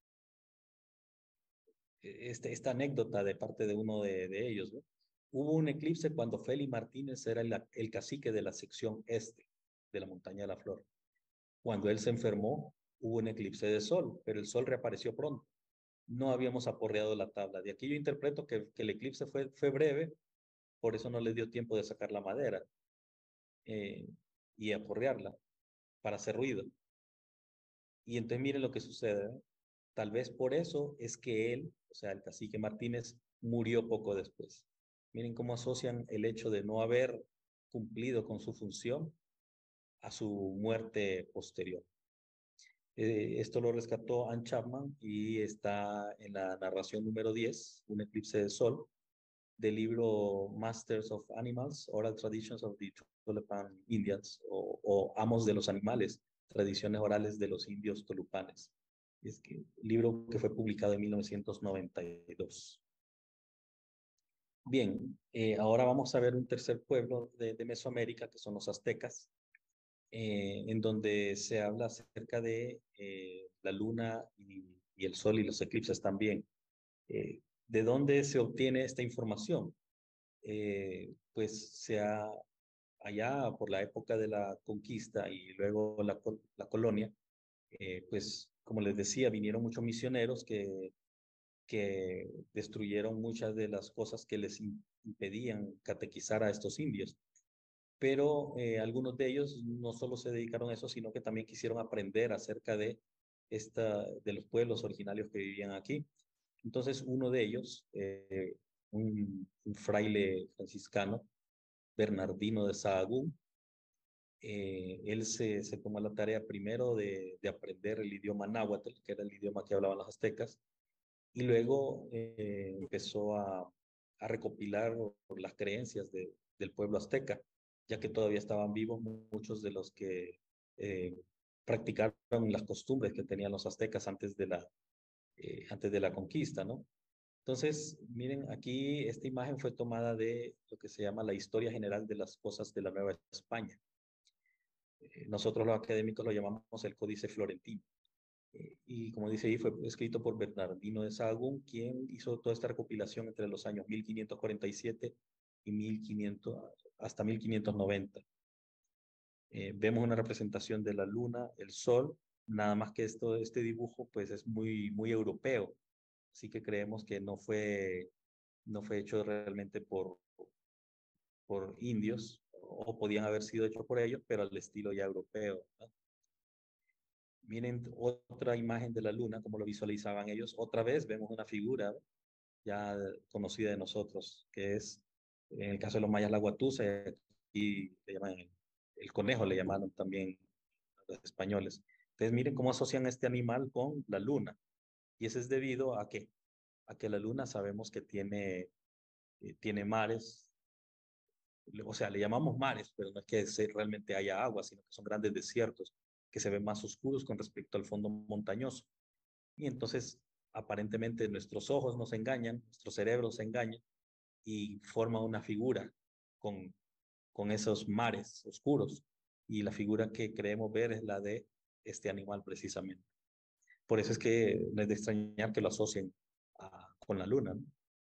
esta anécdota de parte de uno de ellos, ¿no? Hubo un eclipse cuando Félix Martínez era el cacique de la sección este de la Montaña de la Flor. Cuando él se enfermó, hubo un eclipse de sol, pero el sol reapareció pronto. No habíamos aporreado la tabla. De aquí yo interpreto que el eclipse fue breve, por eso no les dio tiempo de sacar la madera eh, y aporrearla para hacer ruido. Y entonces miren lo que sucede, ¿eh? Tal vez por eso es que él, o sea, el cacique Martínez, murió poco después. Miren cómo asocian el hecho de no haber cumplido con su función a su muerte posterior. Esto lo rescató Anne Chapman y está en la narración número 10, Un eclipse de sol, del libro Masters of Animals, Oral Traditions of the Tolupan Indians, o Amos de los Animales, Tradiciones Orales de los Indios Tolupanes. Es que libro que fue publicado en 1992. Bien, ahora vamos a ver un tercer pueblo de Mesoamérica, que son los aztecas. en donde se habla acerca de la luna y el sol y los eclipses también. ¿De dónde se obtiene esta información? Pues allá por la época de la conquista y luego la colonia, pues como les decía, vinieron muchos misioneros que destruyeron muchas de las cosas que les impedían catequizar a estos indios. Pero algunos de ellos no solo se dedicaron a eso, sino que también quisieron aprender acerca de los pueblos originarios que vivían aquí. Entonces, uno de ellos, un fraile franciscano, Bernardino de Sahagún, él se tomó la tarea primero de aprender el idioma náhuatl, que era el idioma que hablaban los aztecas, y luego empezó a recopilar las creencias del pueblo azteca, ya que todavía estaban vivos muchos de los que eh, practicaron las costumbres que tenían los aztecas antes de la conquista, ¿no? Entonces, miren, aquí esta imagen fue tomada de lo que se llama la historia general de las cosas de la Nueva España. Nosotros los académicos lo llamamos el Códice Florentino. Y como dice ahí, fue escrito por Bernardino de Sahagún, quien hizo toda esta recopilación entre los años 1547 y 1500, hasta 1590. Vemos una representación de la luna, el sol, nada más que este dibujo pues es muy europeo, así que creemos que no fue hecho realmente por indios, o podían haber sido hechos por ellos, pero al estilo ya europeo, ¿no? Miren otra imagen de la luna, como lo visualizaban ellos. Otra vez vemos una figura ya conocida de nosotros, que es, en el caso de los mayas, la guatusa, y le llaman el conejo, le llamaron también los españoles. Entonces, miren cómo asocian este animal con la luna. Y eso es debido a que la luna sabemos que tiene mares, o sea, le llamamos mares, pero no es que realmente haya agua, sino que son grandes desiertos que se ven más oscuros con respecto al fondo montañoso. Y entonces, aparentemente, nuestros ojos nos engañan, nuestro cerebro se engaña y forma una figura con, con esos mares oscuros. Y la figura que creemos ver es la de este animal precisamente. Por eso es que no es de extrañar que lo asocien con la luna, ¿no?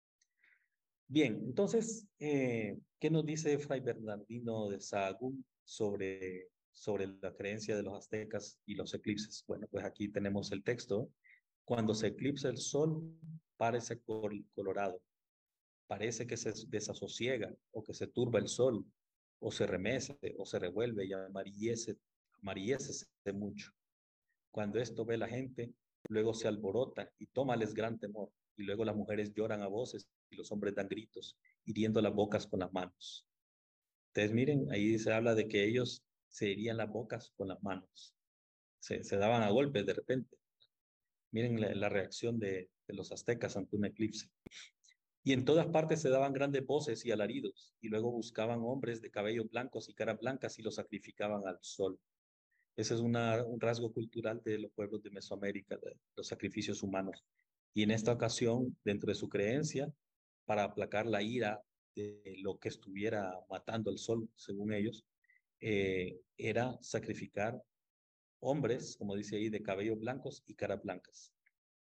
Bien, entonces, ¿qué nos dice Fray Bernardino de Sahagún sobre la creencia de los aztecas y los eclipses? Bueno, pues aquí tenemos el texto. Cuando se eclipsa el sol, parece colorado, parece que se desasosiega o que se turba el sol, o se remece o se revuelve y amarillece mucho. Cuando esto ve la gente, luego se alborota y tómales gran temor, y luego las mujeres lloran a voces y los hombres dan gritos, hiriendo las bocas con las manos. Entonces, miren, ahí se habla de que ellos se herían las bocas con las manos, se daban a golpes de repente. Miren la reacción de los aztecas ante un eclipse. Y en todas partes se daban grandes voces y alaridos, y luego buscaban hombres de cabellos blancos y caras blancas y los sacrificaban al sol. Ese es un rasgo cultural de los pueblos de Mesoamérica, de los sacrificios humanos. Y en esta ocasión, dentro de su creencia, para aplacar la ira de lo que estuviera matando el sol, según ellos, era sacrificar hombres, como dice ahí, de cabellos blancos y caras blancas.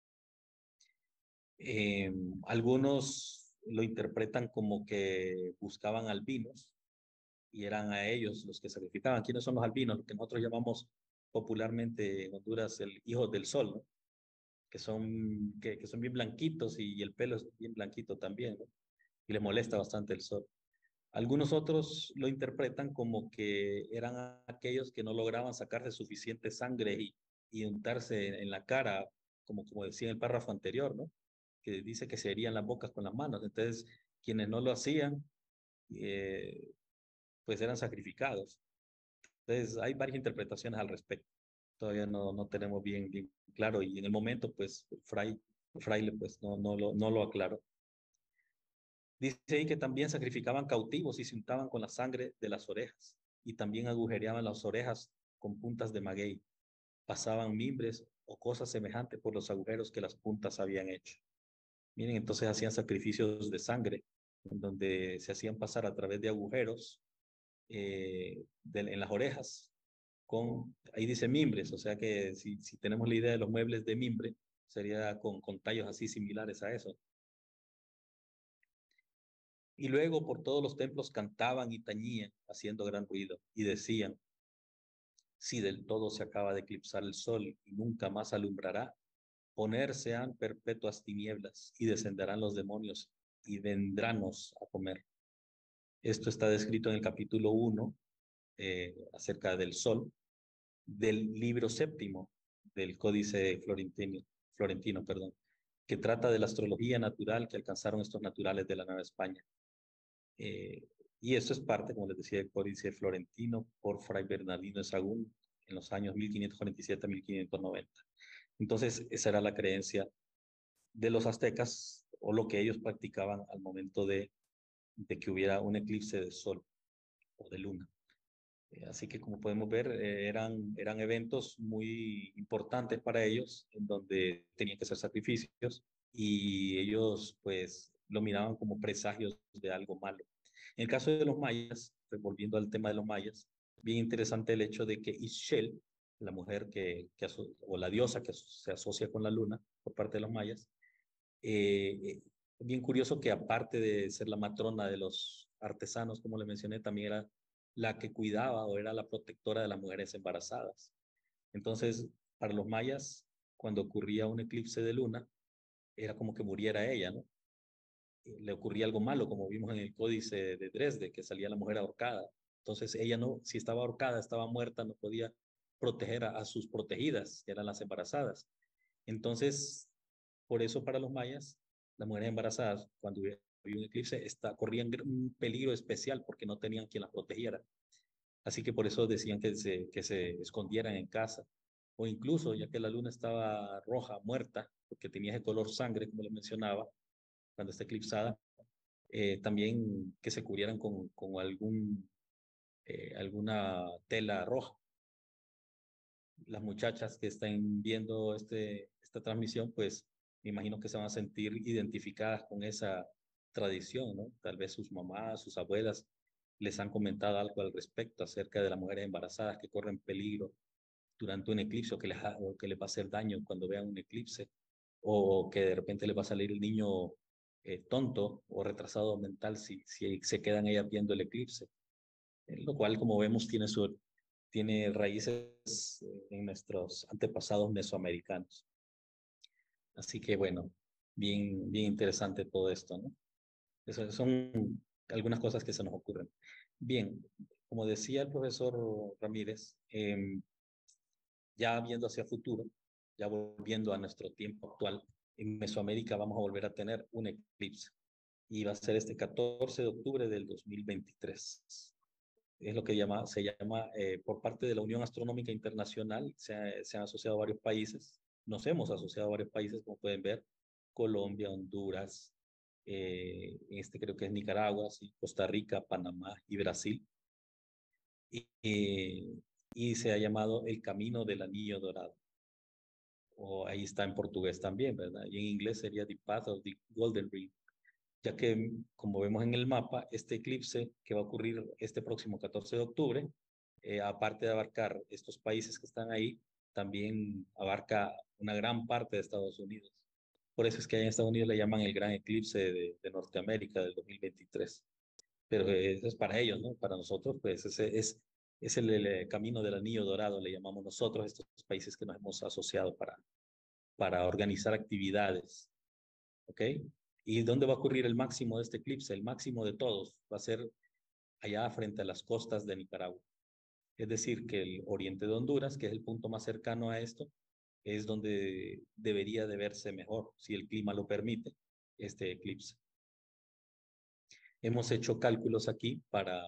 Eh, Algunos lo interpretan como que buscaban albinos y eran a ellos los que sacrificaban. ¿Quiénes son los albinos? Lo que nosotros llamamos popularmente en Honduras el hijo del sol, ¿no? Que son bien blanquitos y el pelo es bien blanquito también, ¿no? Y les molesta bastante el sol. Algunos otros lo interpretan como que eran aquellos que no lograban sacarse suficiente sangre y untarse en la cara, como decía en el párrafo anterior, ¿no? Que dice que se herían las bocas con las manos. Entonces, quienes no lo hacían, eh, pues eran sacrificados. Entonces, hay varias interpretaciones al respecto. Todavía no tenemos bien claro y en el momento, pues, el fraile, pues, no lo aclaró. Dice ahí que también sacrificaban cautivos y se untaban con la sangre de las orejas y también agujereaban las orejas con puntas de maguey. Pasaban mimbres o cosas semejantes por los agujeros que las puntas habían hecho. Miren, entonces hacían sacrificios de sangre, en donde se hacían pasar a través de agujeros en las orejas ahí dice mimbres, o sea que si tenemos la idea de los muebles de mimbre, sería con tallos así similares a eso. Y luego por todos los templos cantaban y tañían, haciendo gran ruido, y decían, si del todo se acaba de eclipsar el sol y nunca más alumbrará, ponerse han perpetuas tinieblas y descenderán los demonios y vendrános a comer. Esto está descrito en el capítulo 1 acerca del sol, del libro séptimo del Códice Florentino, perdón, que trata de la astrología natural que alcanzaron estos naturales de la Nueva España. Y esto es parte, como les decía, del Códice Florentino por Fray Bernardino de Sahagún en los años 1547 a 1590. Entonces, esa era la creencia de los aztecas o lo que ellos practicaban al momento de que hubiera un eclipse de sol o de luna. Así que como podemos ver, eran eventos muy importantes para ellos, en donde tenían que hacer sacrificios y ellos pues lo miraban como presagios de algo malo. En el caso de los mayas, pues, volviendo al tema de los mayas, bien interesante el hecho de que Ixchel, la mujer o la diosa que se asocia con la luna por parte de los mayas, bien curioso que aparte de ser la matrona de los artesanos, como le mencioné, también era la que cuidaba o era la protectora de las mujeres embarazadas. Entonces, para los mayas, cuando ocurría un eclipse de luna, era como que muriera ella, ¿no? Le ocurría algo malo, como vimos en el códice de Dresde, que salía la mujer ahorcada. Entonces, ella no, si estaba ahorcada, estaba muerta, no podía proteger a sus protegidas, que eran las embarazadas. Entonces, por eso para los mayas, las mujeres embarazadas, cuando había un eclipse, corrían un peligro especial porque no tenían quien las protegiera. Así que por eso decían que se escondieran en casa. O incluso, ya que la luna estaba roja, muerta, porque tenía ese color sangre, como les mencionaba, cuando está eclipsada, también que se cubrieran con alguna tela roja. Las muchachas que estén viendo esta transmisión, pues me imagino que se van a sentir identificadas con esa tradición, ¿no? Tal vez sus mamás, sus abuelas les han comentado algo al respecto acerca de las mujeres embarazadas que corren peligro durante un eclipse o que les va a hacer daño cuando vean un eclipse o que de repente les va a salir el niño tonto o retrasado mental si se quedan ellas viendo el eclipse. Lo cual, como vemos, tiene raíces en nuestros antepasados mesoamericanos. Así que bueno, bien interesante todo esto, ¿no? Esas son algunas cosas que se nos ocurren. Bien, como decía el profesor Ramírez, ya viendo hacia futuro, ya volviendo a nuestro tiempo actual, en Mesoamérica vamos a volver a tener un eclipse y va a ser este 14 de octubre del 2023. Es lo que se llama por parte de la Unión Astronómica Internacional, se han asociado varios países, nos hemos asociado a varios países, como pueden ver, Colombia, Honduras, creo que es Nicaragua, sí, Costa Rica, Panamá y Brasil, y se ha llamado el Camino del Anillo Dorado, o ahí está en portugués también, ¿verdad? Y en inglés sería The Path of the Golden Ring, ya que, como vemos en el mapa, este eclipse que va a ocurrir este próximo 14 de octubre, aparte de abarcar estos países que están ahí, también abarca una gran parte de Estados Unidos. Por eso es que en Estados Unidos le llaman el gran eclipse de Norteamérica del 2023. Pero eso es para ellos, ¿no? Para nosotros, pues ese es el camino del anillo dorado, le llamamos nosotros, estos países que nos hemos asociado para organizar actividades. ¿Ok? ¿Y dónde va a ocurrir el máximo de este eclipse? El máximo de todos va a ser allá frente a las costas de Nicaragua. Es decir, que el oriente de Honduras, que es el punto más cercano a esto, es donde debería de verse mejor, si el clima lo permite, este eclipse. Hemos hecho cálculos aquí para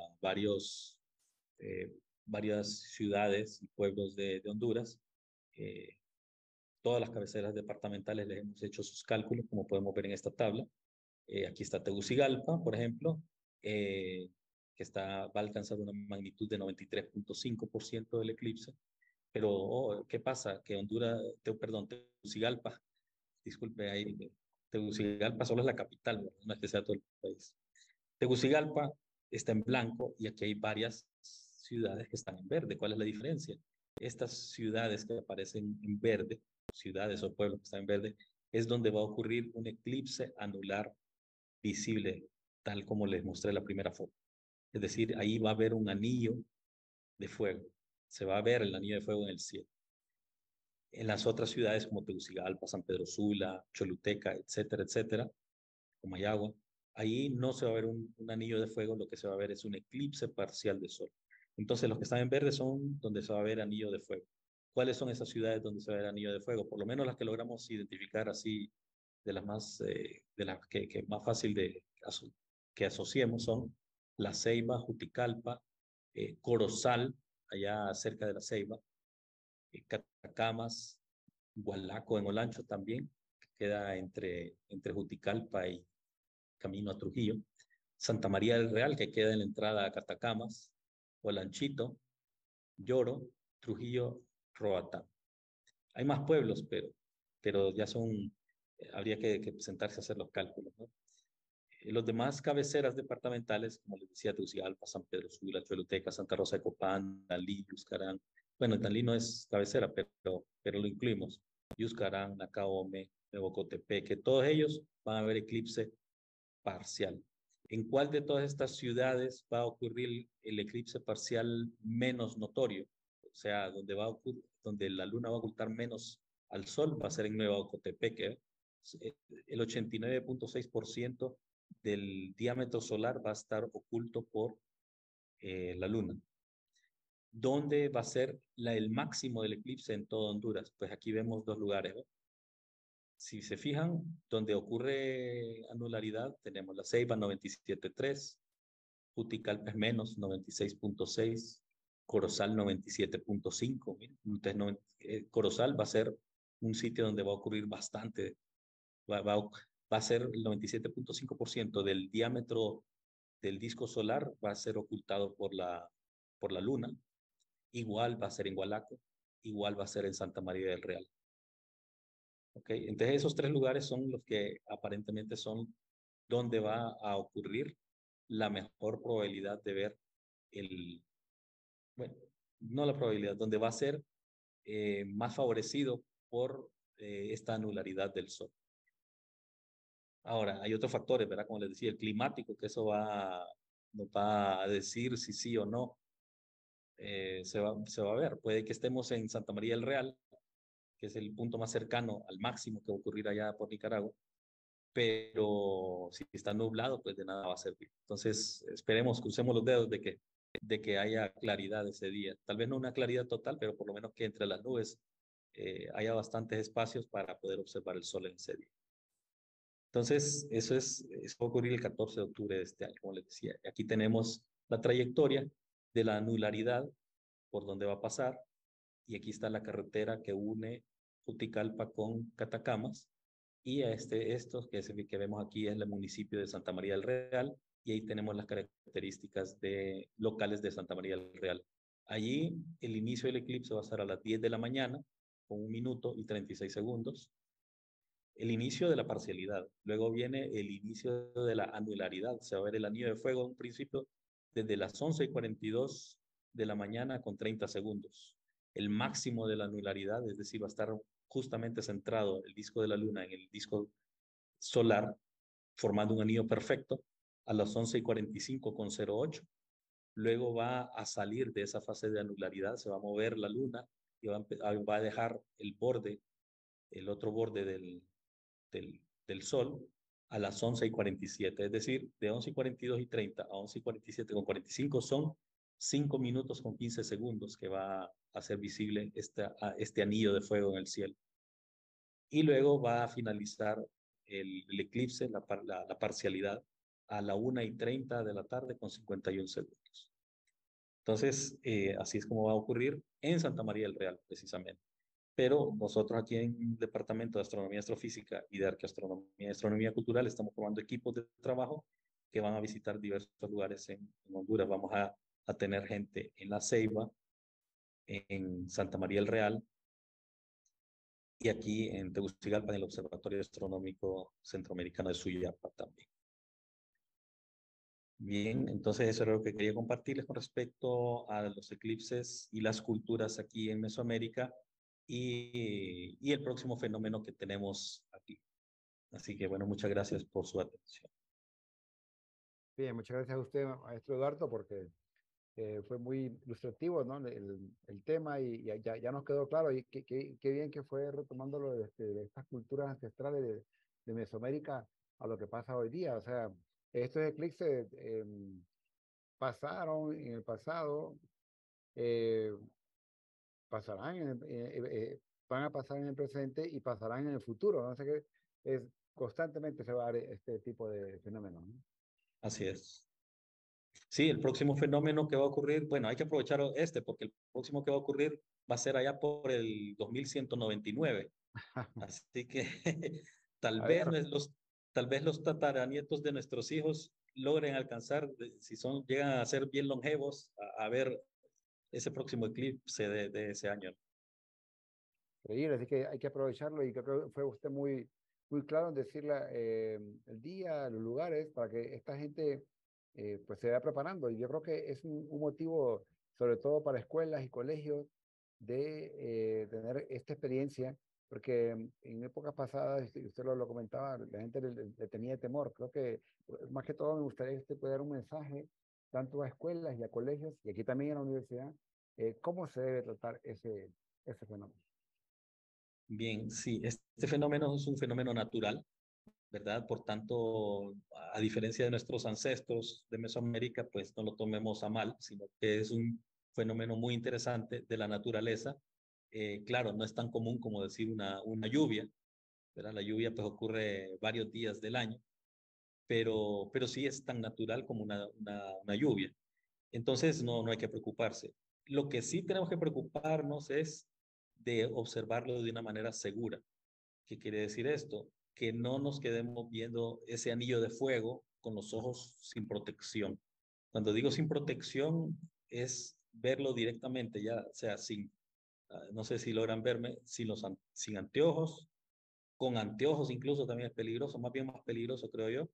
varias ciudades y pueblos de Honduras. Todas las cabeceras departamentales les hemos hecho sus cálculos, como podemos ver en esta tabla. Aquí está Tegucigalpa, por ejemplo, que va a alcanzar una magnitud de 93.5% del eclipse. Pero, ¿qué pasa? Que Tegucigalpa, disculpe ahí, Tegucigalpa solo es la capital, ¿verdad? No es que sea todo el país. Tegucigalpa está en blanco y aquí hay varias ciudades que están en verde. ¿Cuál es la diferencia? Estas ciudades que aparecen en verde, ciudades o pueblos que están en verde, es donde va a ocurrir un eclipse anular visible, tal como les mostré la primera foto. Es decir, ahí va a haber un anillo de fuego. Se va a ver el anillo de fuego en el cielo. En las otras ciudades como Tegucigalpa, San Pedro Sula, Choluteca, etcétera, etcétera, Comayagua, ahí no se va a ver un anillo de fuego, lo que se va a ver es un eclipse parcial de sol. Entonces, los que están en verde son donde se va a ver anillo de fuego. ¿Cuáles son esas ciudades donde se va a ver anillo de fuego? Por lo menos las que logramos identificar así, de las más, de las que más fácil que asociemos son La Ceiba, Juticalpa, Corozal, allá cerca de La Ceiba, Catacamas, Gualaco en Olancho también, que queda entre Juticalpa y camino a Trujillo, Santa María del Real, que queda en la entrada a Catacamas, Olanchito, Lloro, Trujillo, Roatán. Hay más pueblos, pero ya son, habría que sentarse a hacer los cálculos, ¿no? Los demás cabeceras departamentales, como les decía, Tegucigalpa, San Pedro Sula, Choluteca, Santa Rosa de Copán, Danlí, Yuscarán. Bueno, Danlí no es cabecera, pero lo incluimos. Yuscarán, Nacaome, Nuevo Cotepeque, todos ellos van a ver eclipse parcial. ¿En cuál de todas estas ciudades va a ocurrir el eclipse parcial menos notorio? O sea, donde la luna va a ocultar menos al sol, va a ser en Nueva Ocotepeque. El 89.6% del diámetro solar va a estar oculto por la luna. ¿Dónde va a ser el máximo del eclipse en todo Honduras? Pues aquí vemos dos lugares, ¿no? Si se fijan, donde ocurre anularidad, tenemos La Ceiba 97.3, Juticalpa es menos 96.6, Corozal 97.5. Entonces, Corozal va a ser un sitio donde va a ocurrir bastante, va a ser el 97.5% del diámetro del disco solar, va a ser ocultado por la luna. Igual va a ser en Gualaco, igual va a ser en Santa María del Real. ¿Okay? Entonces esos tres lugares son los que aparentemente son donde va a ocurrir la mejor probabilidad de ver bueno, no la probabilidad, donde va a ser más favorecido por esta anularidad del Sol. Ahora, hay otros factores, ¿verdad? Como les decía, el climático, que eso nos va a decir si sí o no se va a ver. Puede que estemos en Santa María del Real, que es el punto más cercano al máximo que va a ocurrir allá por Nicaragua, pero si está nublado, pues de nada va a servir. Entonces, esperemos, crucemos los dedos de que haya claridad ese día. Tal vez no una claridad total, pero por lo menos que entre las nubes haya bastantes espacios para poder observar el sol en ese día. Entonces, eso va a ocurrir el 14 de octubre de este año, como les decía. Aquí tenemos la trayectoria de la anularidad, por donde va a pasar, y aquí está la carretera que une Juticalpa con Catacamas, y estos que vemos aquí es el municipio de Santa María del Real, y ahí tenemos las características locales de Santa María del Real. Allí el inicio del eclipse va a ser a las 10 de la mañana, con 1 minuto y 36 segundos. El inicio de la parcialidad. Luego viene el inicio de la anularidad. Se va a ver el anillo de fuego en un principio desde las 11:42 de la mañana con 30 segundos. El máximo de la anularidad, es decir, va a estar justamente centrado el disco de la luna en el disco solar, formando un anillo perfecto a las 11:45 con 08. Luego va a salir de esa fase de anularidad, se va a mover la luna y va a dejar el otro borde del Sol a las 11:47. Es decir, de 11:42 y 30 a 11:47 con 45 son 5 minutos con 15 segundos que va a hacer visible este anillo de fuego en el cielo. Y luego va a finalizar el eclipse, la parcialidad, a la 1:30 de la tarde con 51 segundos. Entonces, así es como va a ocurrir en Santa María del Real, precisamente. Pero nosotros aquí en el Departamento de Astronomía Astrofísica y de Arqueoastronomía y Astronomía Cultural estamos formando equipos de trabajo que van a visitar diversos lugares en Honduras. Vamos a tener gente en La Ceiba, en Santa María del Real y aquí en Tegucigalpa, en el Observatorio Astronómico Centroamericano de Suyapa también. Bien, entonces eso era lo que quería compartirles con respecto a los eclipses y las culturas aquí en Mesoamérica y el próximo fenómeno que tenemos aquí. Así que bueno, muchas gracias por su atención. Bien, muchas gracias a usted, maestro Eduardo, porque fue muy ilustrativo, ¿no? El tema y ya nos quedó claro y qué bien que fue retomándolo de estas culturas ancestrales de Mesoamérica a lo que pasa hoy día. O sea, estos eclipses pasaron en el pasado, eh, pasarán van a pasar en el presente y pasarán en el futuro, ¿no? O sea que constantemente se va a dar este tipo de fenómenos, ¿no? Así es. Sí, el próximo fenómeno que va a ocurrir, bueno, hay que aprovechar este porque el próximo que va a ocurrir va a ser allá por el 2199. Así que tal A vez ver, tal vez los tataranietos de nuestros hijos logren alcanzar, si son, llegan a ser bien longevos, a ver ese próximo eclipse de ese año. increíble, así que hay que aprovecharlo y creo que fue usted muy claro en decirle el día, los lugares, para que esta gente pues se vaya preparando. Y yo creo que es un motivo, sobre todo para escuelas y colegios, de tener esta experiencia, porque en épocas pasadas, y usted lo comentaba, la gente le tenía temor. Creo que más que todo me gustaría que usted pueda dar un mensaje tanto a escuelas y a colegios, y aquí también a la universidad, cómo se debe tratar ese fenómeno. Bien, sí, este fenómeno es un fenómeno natural, ¿verdad? Por tanto, a diferencia de nuestros ancestros de Mesoamérica, pues no lo tomemos a mal, sino que es un fenómeno muy interesante de la naturaleza. Claro, no es tan común como decir una lluvia, ¿verdad? La lluvia pues ocurre varios días del año, pero sí es tan natural como una lluvia. Entonces, no hay que preocuparse. Lo que sí tenemos que preocuparnos es de observarlo de una manera segura. ¿Qué quiere decir esto? Que no nos quedemos viendo ese anillo de fuego con los ojos sin protección. Cuando digo sin protección, es verlo directamente, ya sea sin, no sé si logran verme, sin anteojos, con anteojos incluso también es peligroso, más bien más peligroso creo yo.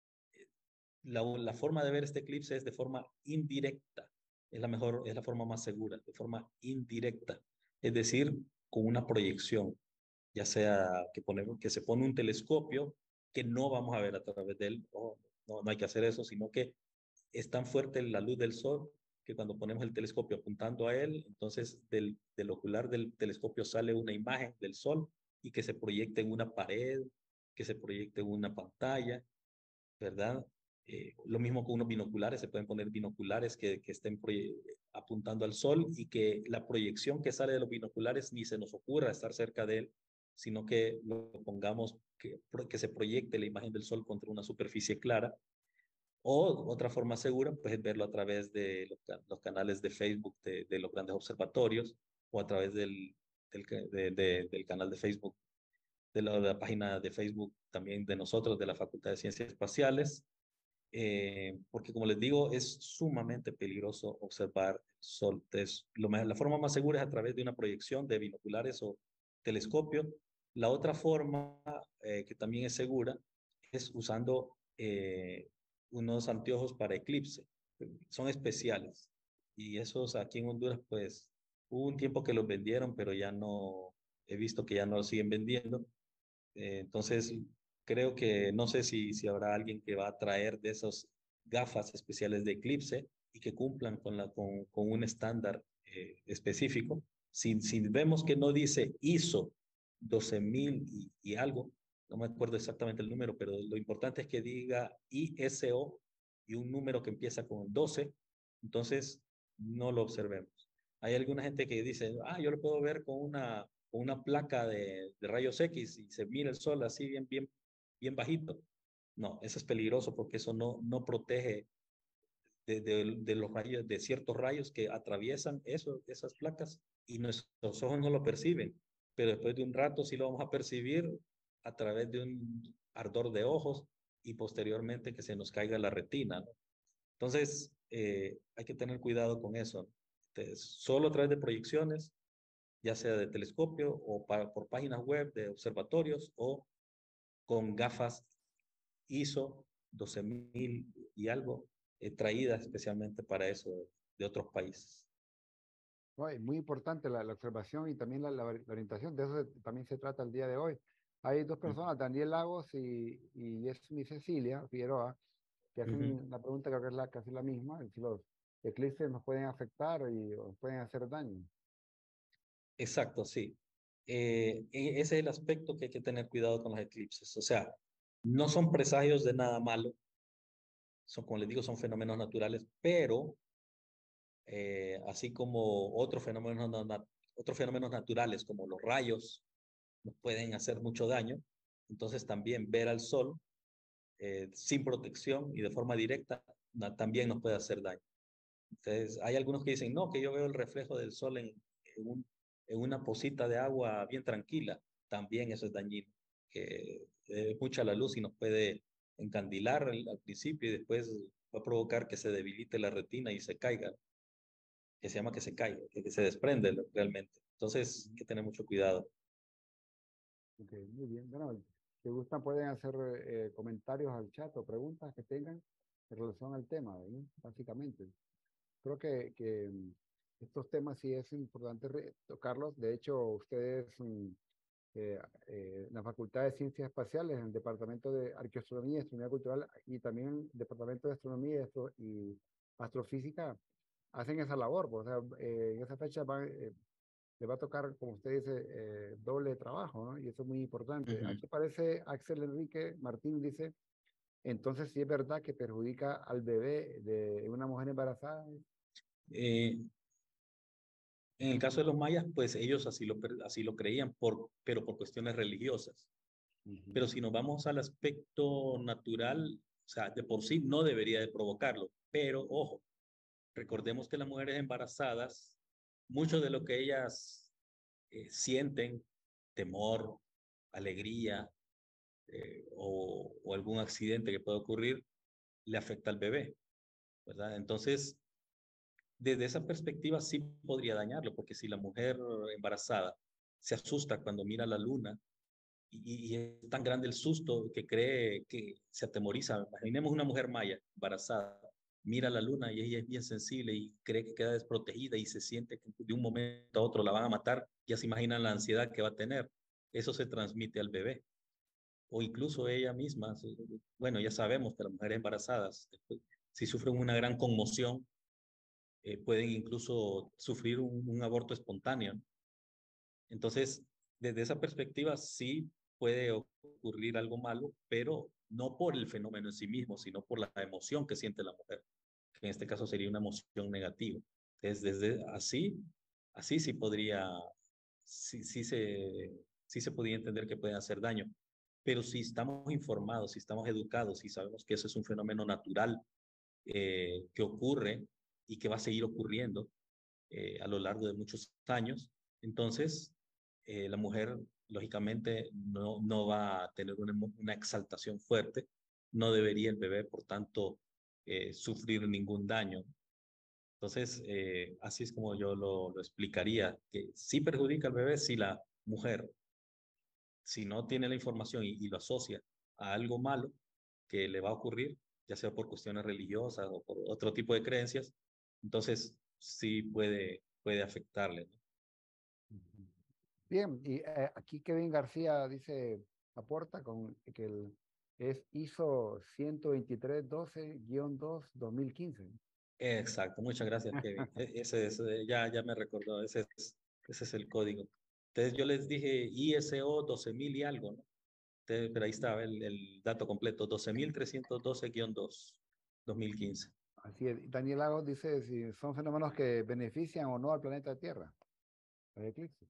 La forma de ver este eclipse es de forma indirecta, es la mejor, es la forma más segura, de forma indirecta, es decir, con una proyección ya sea que se pone un telescopio que no vamos a ver a través de él, no hay que hacer eso, sino que es tan fuerte la luz del sol que cuando ponemos el telescopio apuntando a él, entonces del ocular del telescopio sale una imagen del sol y que se proyecte en una pared, que se proyecte en una pantalla, ¿verdad? Lo mismo con unos binoculares, se pueden poner binoculares que estén apuntando al sol y que la proyección que sale de los binoculares ni se nos ocurra estar cerca de él, sino que lo pongamos, que se proyecte la imagen del sol contra una superficie clara. O otra forma segura, pues es verlo a través de los canales de Facebook de los grandes observatorios o a través del canal de Facebook, de la página de Facebook también de nosotros, de la Facultad de Ciencias Espaciales, porque como les digo, es sumamente peligroso observar el sol. Entonces, la forma más segura es a través de una proyección de binoculares o telescopio. La otra forma, que también es segura, es usando unos anteojos para eclipse. Son especiales. Y esos aquí en Honduras, pues, hubo un tiempo que los vendieron, pero ya no, he visto que ya no los siguen vendiendo. Entonces, creo que no sé si habrá alguien que va a traer de esas gafas especiales de eclipse y que cumplan con un estándar específico. Si vemos que no dice ISO 12000 y algo, no me acuerdo exactamente el número, pero lo importante es que diga ISO y un número que empieza con 12, entonces no lo observemos. Hay alguna gente que dice, yo lo puedo ver con una placa de rayos X y se mira el sol así bien bajito. No, eso es peligroso porque eso no protege de los rayos, de ciertos rayos que atraviesan esas placas y nuestros ojos no lo perciben, pero después de un rato sí lo vamos a percibir a través de un ardor de ojos y posteriormente que se nos caiga la retina, ¿no? Entonces, hay que tener cuidado con eso. Entonces, solo a través de proyecciones, ya sea de telescopio o por páginas web de observatorios o con gafas ISO 12000 y algo, traídas especialmente para eso de otros países. No, es muy importante la observación y también la orientación. De eso también se trata el día de hoy. Hay dos Ujú, personas, Daniel Lagos y Yesmi Cecilia Figueroa, que ujú. hacen la pregunta, creo que es casi la misma, si los eclipses nos pueden afectar y o pueden hacer daño. Exacto, sí. Ese es el aspecto que hay que tener cuidado con los eclipses. O sea, no son presagios de nada malo, son, como les digo, son fenómenos naturales, pero así como otros fenómenos naturales como los rayos nos pueden hacer mucho daño, entonces también ver al sol sin protección y de forma directa también nos puede hacer daño. Entonces, hay algunos que dicen, no, que yo veo el reflejo del sol en una pocita de agua bien tranquila. También eso es dañino, que es mucha la luz y nos puede encandilar al principio y después va a provocar que se debilite la retina y se caiga, que se llama que se caiga, que se desprende realmente. Entonces, hay que tener mucho cuidado. Ok, muy bien. Bueno, si gustan pueden hacer comentarios al chat o preguntas que tengan en relación al tema, básicamente. Creo que estos temas sí es importante tocarlos. De hecho, ustedes en la Facultad de Ciencias Espaciales, en el Departamento de Arqueoastronomía y Astronomía Cultural y también en el Departamento de Astronomía y Astrofísica, hacen esa labor. Pues, o sea, en esa fecha le va a tocar, como usted dice, doble trabajo, ¿no? Y eso es muy importante. Ujú. Aquí aparece Axel Enrique Martín, dice, entonces sí es verdad que perjudica al bebé de una mujer embarazada. Eh, en el caso de los mayas, pues ellos así lo creían, pero por cuestiones religiosas. Ujú, Pero si nos vamos al aspecto natural, o sea, de por sí no debería de provocarlo. Pero ojo, recordemos que las mujeres embarazadas, mucho de lo que ellas sienten, temor, alegría o algún accidente que pueda ocurrir, le afecta al bebé, ¿verdad? Entonces, desde esa perspectiva sí podría dañarlo, porque si la mujer embarazada se asusta cuando mira la luna, y es tan grande el susto que cree que se atemoriza. Imaginemos una mujer maya embarazada, mira la luna y ella es bien sensible y cree que queda desprotegida y se siente que de un momento a otro la van a matar. Ya se imaginan la ansiedad que va a tener. Eso se transmite al bebé o incluso ella misma. Bueno, ya sabemos que las mujeres embarazadas, si sufren una gran conmoción, pueden incluso sufrir un aborto espontáneo. Entonces, desde esa perspectiva, sí puede ocurrir algo malo, pero no por el fenómeno en sí mismo, sino por la emoción que siente la mujer, que en este caso sería una emoción negativa. Entonces, desde así sí podría, sí, sí se podría entender que pueden hacer daño. Pero si estamos informados, si estamos educados, si sabemos que eso es un fenómeno natural que ocurre y que va a seguir ocurriendo, a lo largo de muchos años. Entonces, la mujer, lógicamente, no va a tener una exaltación fuerte, no debería el bebé, por tanto, sufrir ningún daño. Entonces, así es como yo lo explicaría, que sí perjudica al bebé si la mujer, si no tiene la información y lo asocia a algo malo que le va a ocurrir, ya sea por cuestiones religiosas o por otro tipo de creencias, entonces sí puede afectarle, ¿no? ujú. Bien, y aquí Kevin García dice, aporta con que es ISO 12312-2 2015. Exacto, muchas gracias, Kevin. Ese es, ya me recordó, ese es el código. Entonces yo les dije ISO 12.000 y algo, ¿no? Pero ahí estaba el dato completo, 12.312-2, 2015. Así es. Daniel Lagos dice si son fenómenos que benefician o no al planeta Tierra, los eclipses.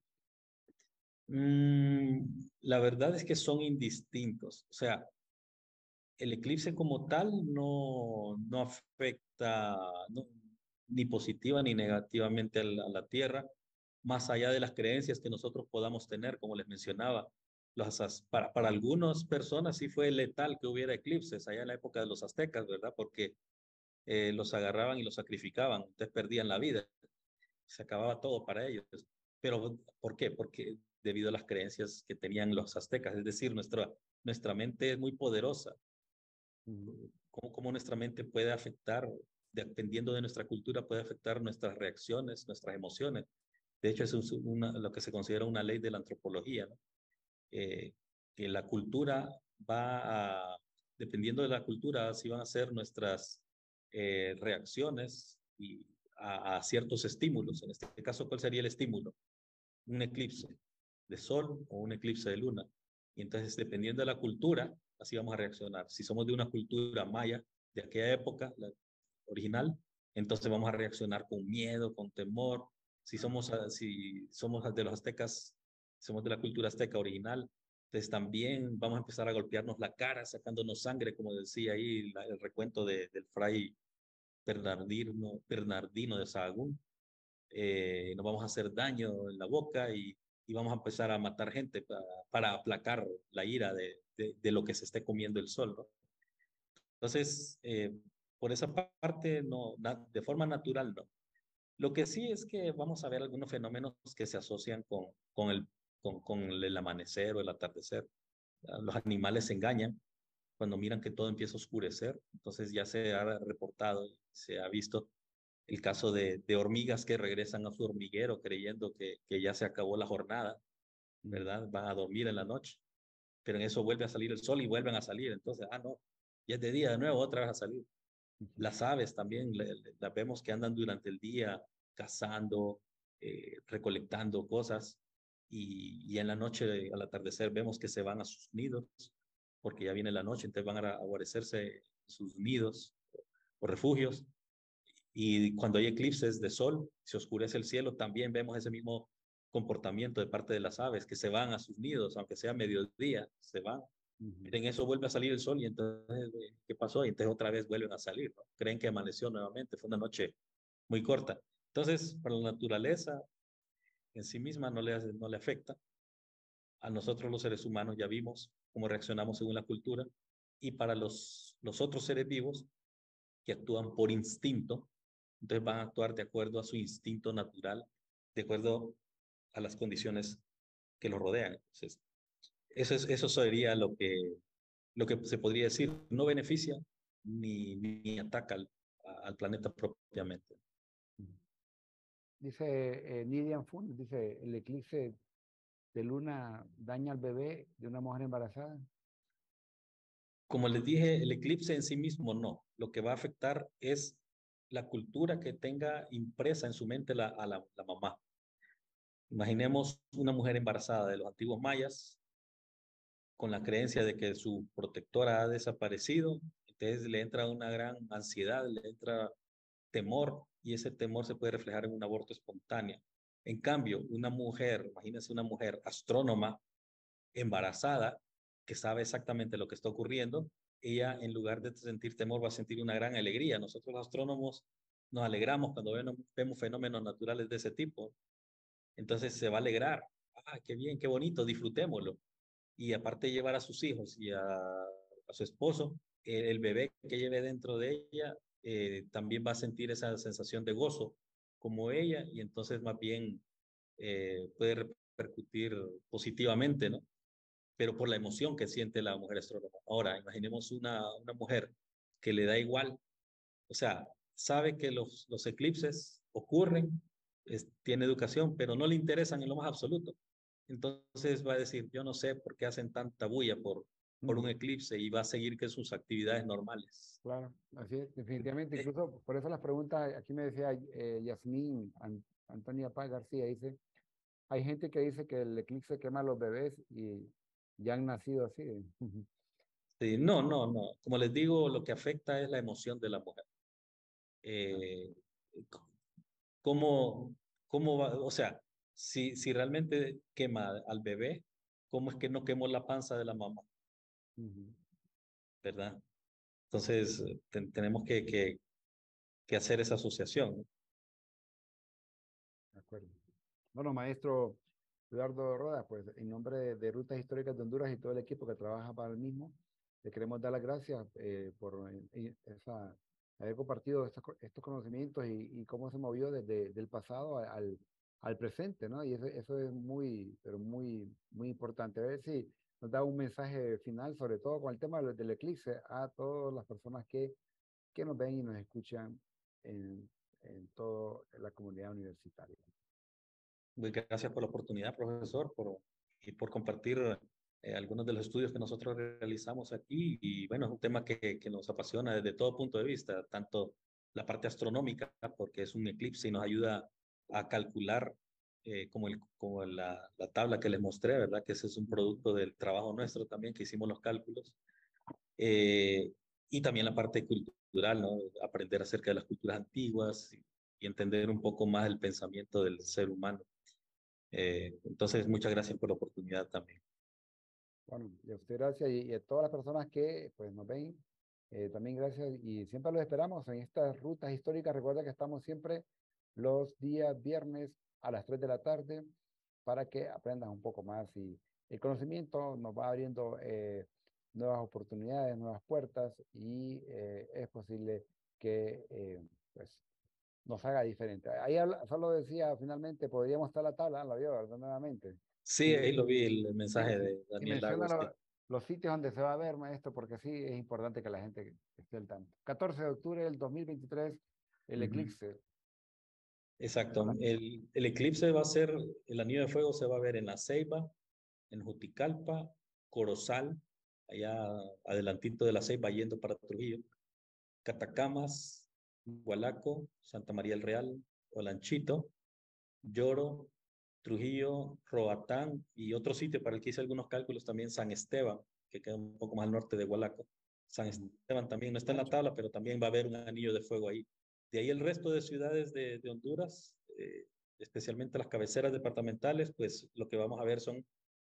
La verdad es que son indistintos. O sea, el eclipse como tal no afecta ni positiva ni negativamente a la Tierra, más allá de las creencias que nosotros podamos tener, como les mencionaba. Para algunas personas sí fue letal que hubiera eclipses allá en la época de los aztecas, ¿verdad? Porque los agarraban y los sacrificaban, entonces perdían la vida, se acababa todo para ellos. Pero ¿por qué? Porque debido a las creencias que tenían los aztecas, es decir, nuestra mente es muy poderosa cómo nuestra mente puede afectar, dependiendo de nuestra cultura, puede afectar nuestras reacciones, nuestras emociones. De hecho, es lo que se considera una ley de la antropología, ¿no? Eh, que la cultura va a, dependiendo de la cultura, así van a ser nuestras reacciones a ciertos estímulos. En este caso, ¿cuál sería el estímulo? Un eclipse de sol o un eclipse de luna. Y entonces, dependiendo de la cultura, así vamos a reaccionar. Si somos de una cultura maya, de aquella época, la original, entonces vamos a reaccionar con miedo, con temor. Si somos de los aztecas, somos de la cultura azteca original, entonces también vamos a empezar a golpearnos la cara, sacándonos sangre, como decía ahí el recuento del fray Bernardino de Sahagún. Nos vamos a hacer daño en la boca y vamos a empezar a matar gente para aplacar la ira de lo que se esté comiendo el sol, ¿no? Entonces, por esa parte, no, de forma natural, no. Lo que sí es que vamos a ver algunos fenómenos que se asocian con el amanecer o el atardecer. Los animales se engañan cuando miran que todo empieza a oscurecer. Entonces ya se ha reportado, se ha visto el caso de hormigas que regresan a su hormiguero creyendo que ya se acabó la jornada, ¿verdad? Van a dormir en la noche, pero en eso vuelve a salir el sol y vuelven a salir. Entonces, no, ya es de día de nuevo, otra vez a salir. Las aves también, las vemos que andan durante el día cazando, recolectando cosas y en la noche, al atardecer, vemos que se van a sus nidos porque ya viene la noche, entonces van a guarecerse sus nidos o refugios. Y cuando hay eclipses de sol, se oscurece el cielo, también vemos ese mismo comportamiento de parte de las aves, que se van a sus nidos, aunque sea mediodía, se van. En eso vuelve a salir el sol y entonces, ¿qué pasó? Y entonces otra vez vuelven a salir, ¿no? Creen que amaneció nuevamente, fue una noche muy corta. Entonces, para la naturaleza en sí misma no le afecta. A nosotros los seres humanos ya vimos cómo reaccionamos según la cultura y para los otros seres vivos que actúan por instinto, entonces van a actuar de acuerdo a su instinto natural, de acuerdo a las condiciones que los rodean. Entonces, eso sería lo que se podría decir. No beneficia ni ataca al planeta propiamente. Dice Nidian Fun, dice, el eclipse de luna daña al bebé de una mujer embarazada. Como les dije, el eclipse en sí mismo no. Lo que va a afectar es la cultura que tenga impresa en su mente la mamá. Imaginemos una mujer embarazada de los antiguos mayas con la creencia de que su protectora ha desaparecido, entonces le entra una gran ansiedad, le entra temor y ese temor se puede reflejar en un aborto espontáneo. En cambio, una mujer, imagínense una mujer astrónoma embarazada que sabe exactamente lo que está ocurriendo, ella en lugar de sentir temor va a sentir una gran alegría. Nosotros los astrónomos nos alegramos cuando vemos fenómenos naturales de ese tipo. Entonces se va a alegrar. Qué bien, qué bonito, disfrutémoslo. Y aparte de llevar a sus hijos y a su esposo, el bebé que lleve dentro de ella también va a sentir esa sensación de gozo como ella y entonces más bien puede repercutir positivamente, ¿no? Pero por la emoción que siente la mujer astrónoma. Ahora, imaginemos una mujer que le da igual, o sea, sabe que los eclipses ocurren, tiene educación, pero no le interesan en lo más absoluto. Entonces va a decir, yo no sé por qué hacen tanta bulla por un eclipse y va a seguir con sus actividades normales. Claro, así es, definitivamente. Eh, Incluso por eso las preguntas, aquí me decía Yasmín Antonia Paz García, dice, hay gente que dice que el eclipse quema a los bebés y ya han nacido así. sí, no, no, no. Como les digo, lo que afecta es la emoción de la mujer. Eh, ¿Cómo, cómo va? O sea, si realmente quema al bebé, ¿cómo es que no quemó la panza de la mamá? Ujú. ¿Verdad? Entonces, tenemos que hacer esa asociación, ¿no? De acuerdo. Bueno, maestro Eduardo Roda, pues en nombre de Rutas Históricas de Honduras y todo el equipo que trabaja para el mismo, le queremos dar las gracias por haber compartido estos conocimientos y cómo se movió desde el pasado al presente, ¿no? Y eso es muy, pero muy, muy importante. A ver si nos da un mensaje final, sobre todo con el tema del eclipse, a todas las personas que nos ven y nos escuchan en, en toda la comunidad universitaria. Muy gracias por la oportunidad, profesor, y por compartir algunos de los estudios que nosotros realizamos aquí. Y bueno, es un tema que nos apasiona desde todo punto de vista, tanto la parte astronómica, porque es un eclipse y nos ayuda a calcular, como la tabla que les mostré, ¿verdad? Que ese es un producto del trabajo nuestro también, que hicimos los cálculos. Eh, y también la parte cultural, ¿no? Aprender acerca de las culturas antiguas y entender un poco más el pensamiento del ser humano. Entonces, muchas gracias por la oportunidad también. Bueno, y a usted gracias y a todas las personas que pues, nos ven, también gracias y siempre los esperamos en estas rutas históricas. Recuerda que estamos siempre los días viernes a las 3 de la tarde para que aprendan un poco más y el conocimiento nos va abriendo nuevas oportunidades, nuevas puertas y es posible que pues, nos haga diferente. Ahí solo decía finalmente, podríamos estar la tabla, la vio, ¿verdad? Nuevamente. Sí, Sí, ahí lo vi el sí, mensaje de y Daniel menciona Lagos. Que, los sitios donde se va a ver, maestro, porque sí es importante que la gente esté al tanto. 14 de octubre del 2023, el Ujú. eclipse. Exacto. El eclipse va a ser, el anillo de fuego se va a ver en La Ceiba, en Juticalpa, Corozal, allá adelantito de La Ceiba yendo para Trujillo, Catacamas, Gualaco, Santa María el Real, Olanchito, Lloro, Trujillo, Roatán y otro sitio para el que hice algunos cálculos también, San Esteban, que queda un poco más al norte de Gualaco. San Esteban también no está en la tabla, pero también va a haber un anillo de fuego ahí. De ahí el resto de ciudades de Honduras, especialmente las cabeceras departamentales, pues lo que vamos a ver son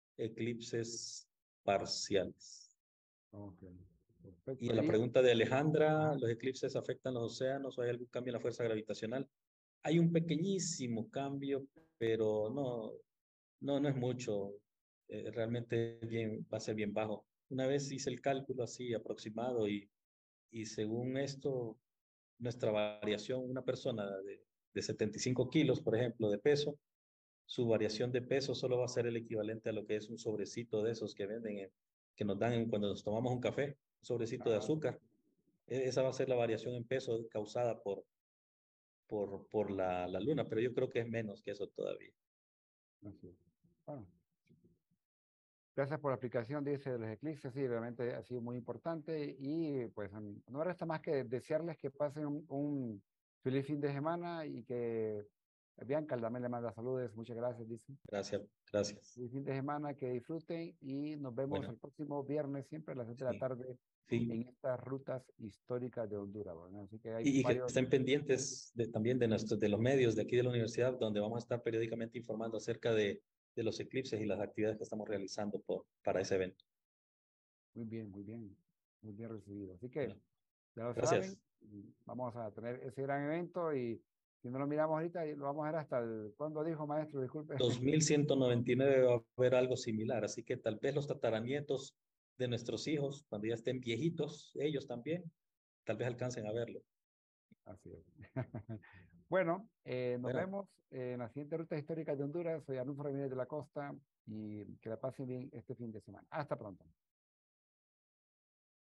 eclipses parciales. Ok, Y perfecto. a la Y, pregunta de Alejandra, ajá, ¿los eclipses afectan los océanos o hay algún cambio en la fuerza gravitacional? Hay un pequeñísimo cambio, pero no es mucho. Realmente va a ser bien bajo. Una vez hice el cálculo así aproximado y según esto, nuestra variación, una persona de 75 kilos, por ejemplo, de peso, su variación de peso solo va a ser el equivalente a lo que es un sobrecito de esos que venden, que nos dan cuando nos tomamos un café, un sobrecito de ajá, azúcar. Esa va a ser la variación en peso causada por la luna, pero yo creo que es menos que eso todavía. así es. Bueno, gracias por la aplicación, dice, de los eclipses. Sí, realmente ha sido muy importante y pues no me resta más que desearles que pasen un feliz fin de semana y que Bianca también le manda saludos. Muchas gracias, dice. Gracias, gracias. Feliz fin de semana, que disfruten y nos vemos Bueno, el próximo viernes, siempre a las 7 de la sí, tarde, sí. en estas rutas históricas de Honduras. ¿Verdad? Así que hay Y que varios. estén pendientes también de los medios de aquí de la universidad, donde vamos a estar periódicamente informando acerca de los eclipses y las actividades que estamos realizando para ese evento. Muy bien, muy bien, muy bien recibido. Así que Bueno, ya lo saben, gracias. vamos a tener ese gran evento y si no lo miramos ahorita, lo vamos a ver hasta el, ¿cuándo dijo maestro? Disculpe. 2199 va a haber algo similar, así que tal vez los tataranietos de nuestros hijos, cuando ya estén viejitos, ellos también, tal vez alcancen a verlo. Así es. Bueno, nos Bueno, vemos en la siguiente ruta histórica de Honduras. Soy Arnulfo Ramírez de la Costa y que la pasen bien este fin de semana. Hasta pronto.